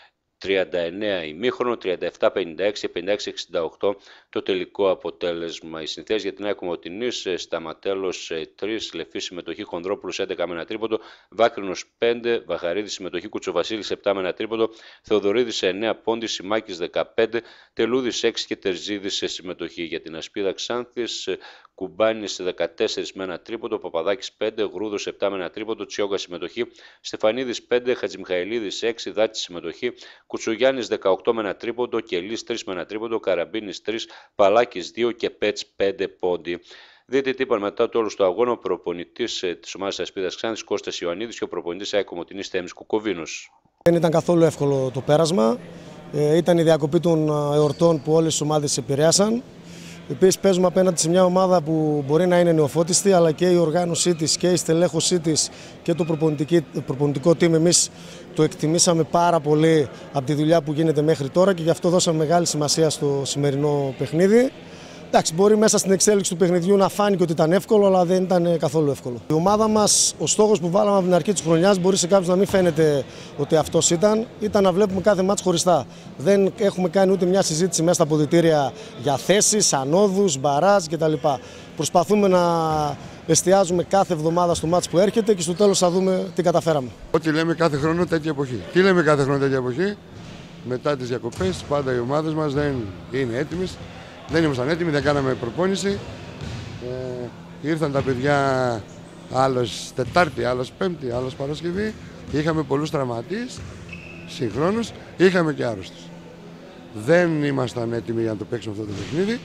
39 ημίχρονο, 37-56 και 56-68 το τελικό αποτέλεσμα. Οι συνθέσεις για την ΑΕΚ Κομοτηνής, Σταματέλος 3, Λεφής συμμετοχή, Χονδρόπουλος 11 με ένα τρίποντο, Βάκρινος 5, Βαχαρίδης συμμετοχή, Κουτσοβασίλης 7 με ένα τρίποντο, Θεοδωρίδης 9 πόντι, Σιμάκης 15, Τελούδης 6 και Τερζίδης σε συμμετοχή. Για την Ασπίδα Ξάνθης, Κουμπάνης 14 με ένα τρίποντο, Παπαδάκης 5, Γρούδος 7 με ένα τρίποντο, Τσιόγκα συμμετοχή, Στεφανίδης 5, Χατζημιχαηλίδης 6, Δάτης συμμετοχή, Κουτσογιάννης 18 με ένα τρίποντο, Κελής 3 με ένα τρίποντο, Καραμπίνης 3, Παλάκης 2 και Πέτς 5 πόντι. Δείτε τι είπαν μετά το όλο στο αγώνα ο προπονητής της ομάδας Ασπίδας Ξάνθης Κώστας Ιωαννίδης και ο προπονητής ΑΕΚ Κομοτηνής Θέμης Κουκοβίνος. Δεν ήταν καθόλου εύκολο το πέρασμα. Ήταν η διακοπή των εορτών που όλες τις ομάδες επηρέασαν. Επίσης παίζουμε απέναντι σε μια ομάδα που μπορεί να είναι νεοφώτιστη, αλλά και η οργάνωσή της και η στελέχωσή της και το προπονητικό team εμείς το εκτιμήσαμε πάρα πολύ από τη δουλειά που γίνεται μέχρι τώρα και γι' αυτό δώσαμε μεγάλη σημασία στο σημερινό παιχνίδι. Εντάξει, μπορεί μέσα στην εξέλιξη του παιχνιδιού να φάνηκε ότι ήταν εύκολο, αλλά δεν ήταν καθόλου εύκολο. Η ομάδα μας, ο στόχος που βάλαμε από την αρχή της χρονιάς, μπορεί σε κάποιους να μην φαίνεται ότι αυτός ήταν να βλέπουμε κάθε μάτς χωριστά. Δεν έχουμε κάνει ούτε μια συζήτηση μέσα στα αποδυτήρια για θέσεις, ανόδους, μπαράζ κτλ. Προσπαθούμε να εστιάζουμε κάθε εβδομάδα στο μάτς που έρχεται και στο τέλος θα δούμε τι καταφέραμε. Ό,τι λέμε κάθε χρόνο τέτοια εποχή. Τι λέμε κάθε χρόνο τέτοια εποχή? Μετά τις διακοπές, πάντα οι ομάδες μας δεν είναι έτοιμες. Δεν ήμασταν έτοιμοι, δεν κάναμε προπόνηση. Ήρθαν τα παιδιά άλλος Τετάρτη, άλλος Πέμπτη, άλλος Παρασκευή. Είχαμε πολλούς τραυματίες συγχρόνως, είχαμε και άρρωστους. Δεν ήμασταν έτοιμοι για να το παίξουμε αυτό το παιχνίδι.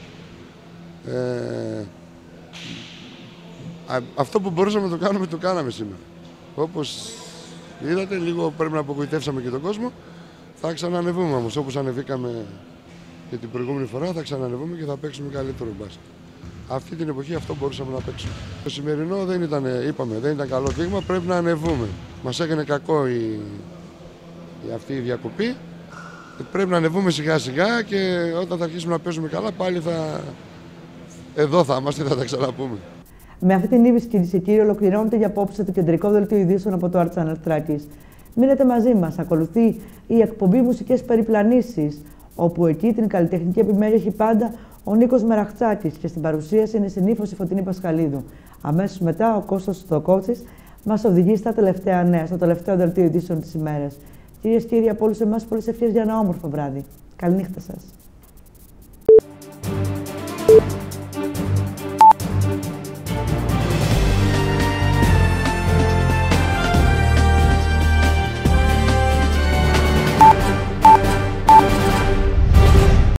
Αυτό που μπορούσαμε να το κάνουμε, το κάναμε σήμερα. Όπως είδατε, λίγο πρέπει να απογοητεύσαμε και τον κόσμο. Θα ξανανεβούμε όμως, όπως ανεβήκαμε και την προηγούμενη φορά, θα ξανανεβούμε και θα παίξουμε καλύτερο μπάσκετ. Αυτή την εποχή αυτό μπορούσαμε να παίξουμε. Το σημερινό δεν ήταν, είπαμε, δεν ήταν καλό δείγμα, πρέπει να ανεβούμε. Μας έκανε κακό αυτή η διακοπή. Πρέπει να ανεβούμε σιγά σιγά και όταν θα αρχίσουμε να παίζουμε καλά πάλι εδώ θα είμαστε, θα τα ξαναπούμε. Με αυτή την είδηση, κυρίες και κύριοι, ολοκληρώνεται για απόψε το κεντρικό δελτίο ειδήσεων από το Art Channel Thrakis. Μείνετε μαζί μας. Ακολουθεί η εκπομπή Μουσικές Περιπλανήσεις, όπου εκεί την καλλιτεχνική επιμέλεια έχει πάντα ο Νίκος Μεραχτσάκης και στην παρουσίαση είναι συνήθως η Φωτεινή Πασχαλίδου. Αμέσως μετά ο Κώστας Στοκότσης μας οδηγεί στα τελευταία νέα, στο τελευταίο δελτίο ειδήσεων της ημέρας. Κυρίες και κύριοι, από όλους εμάς πολλές ευχές για ένα όμορφο βράδυ. Καληνύχτα σας.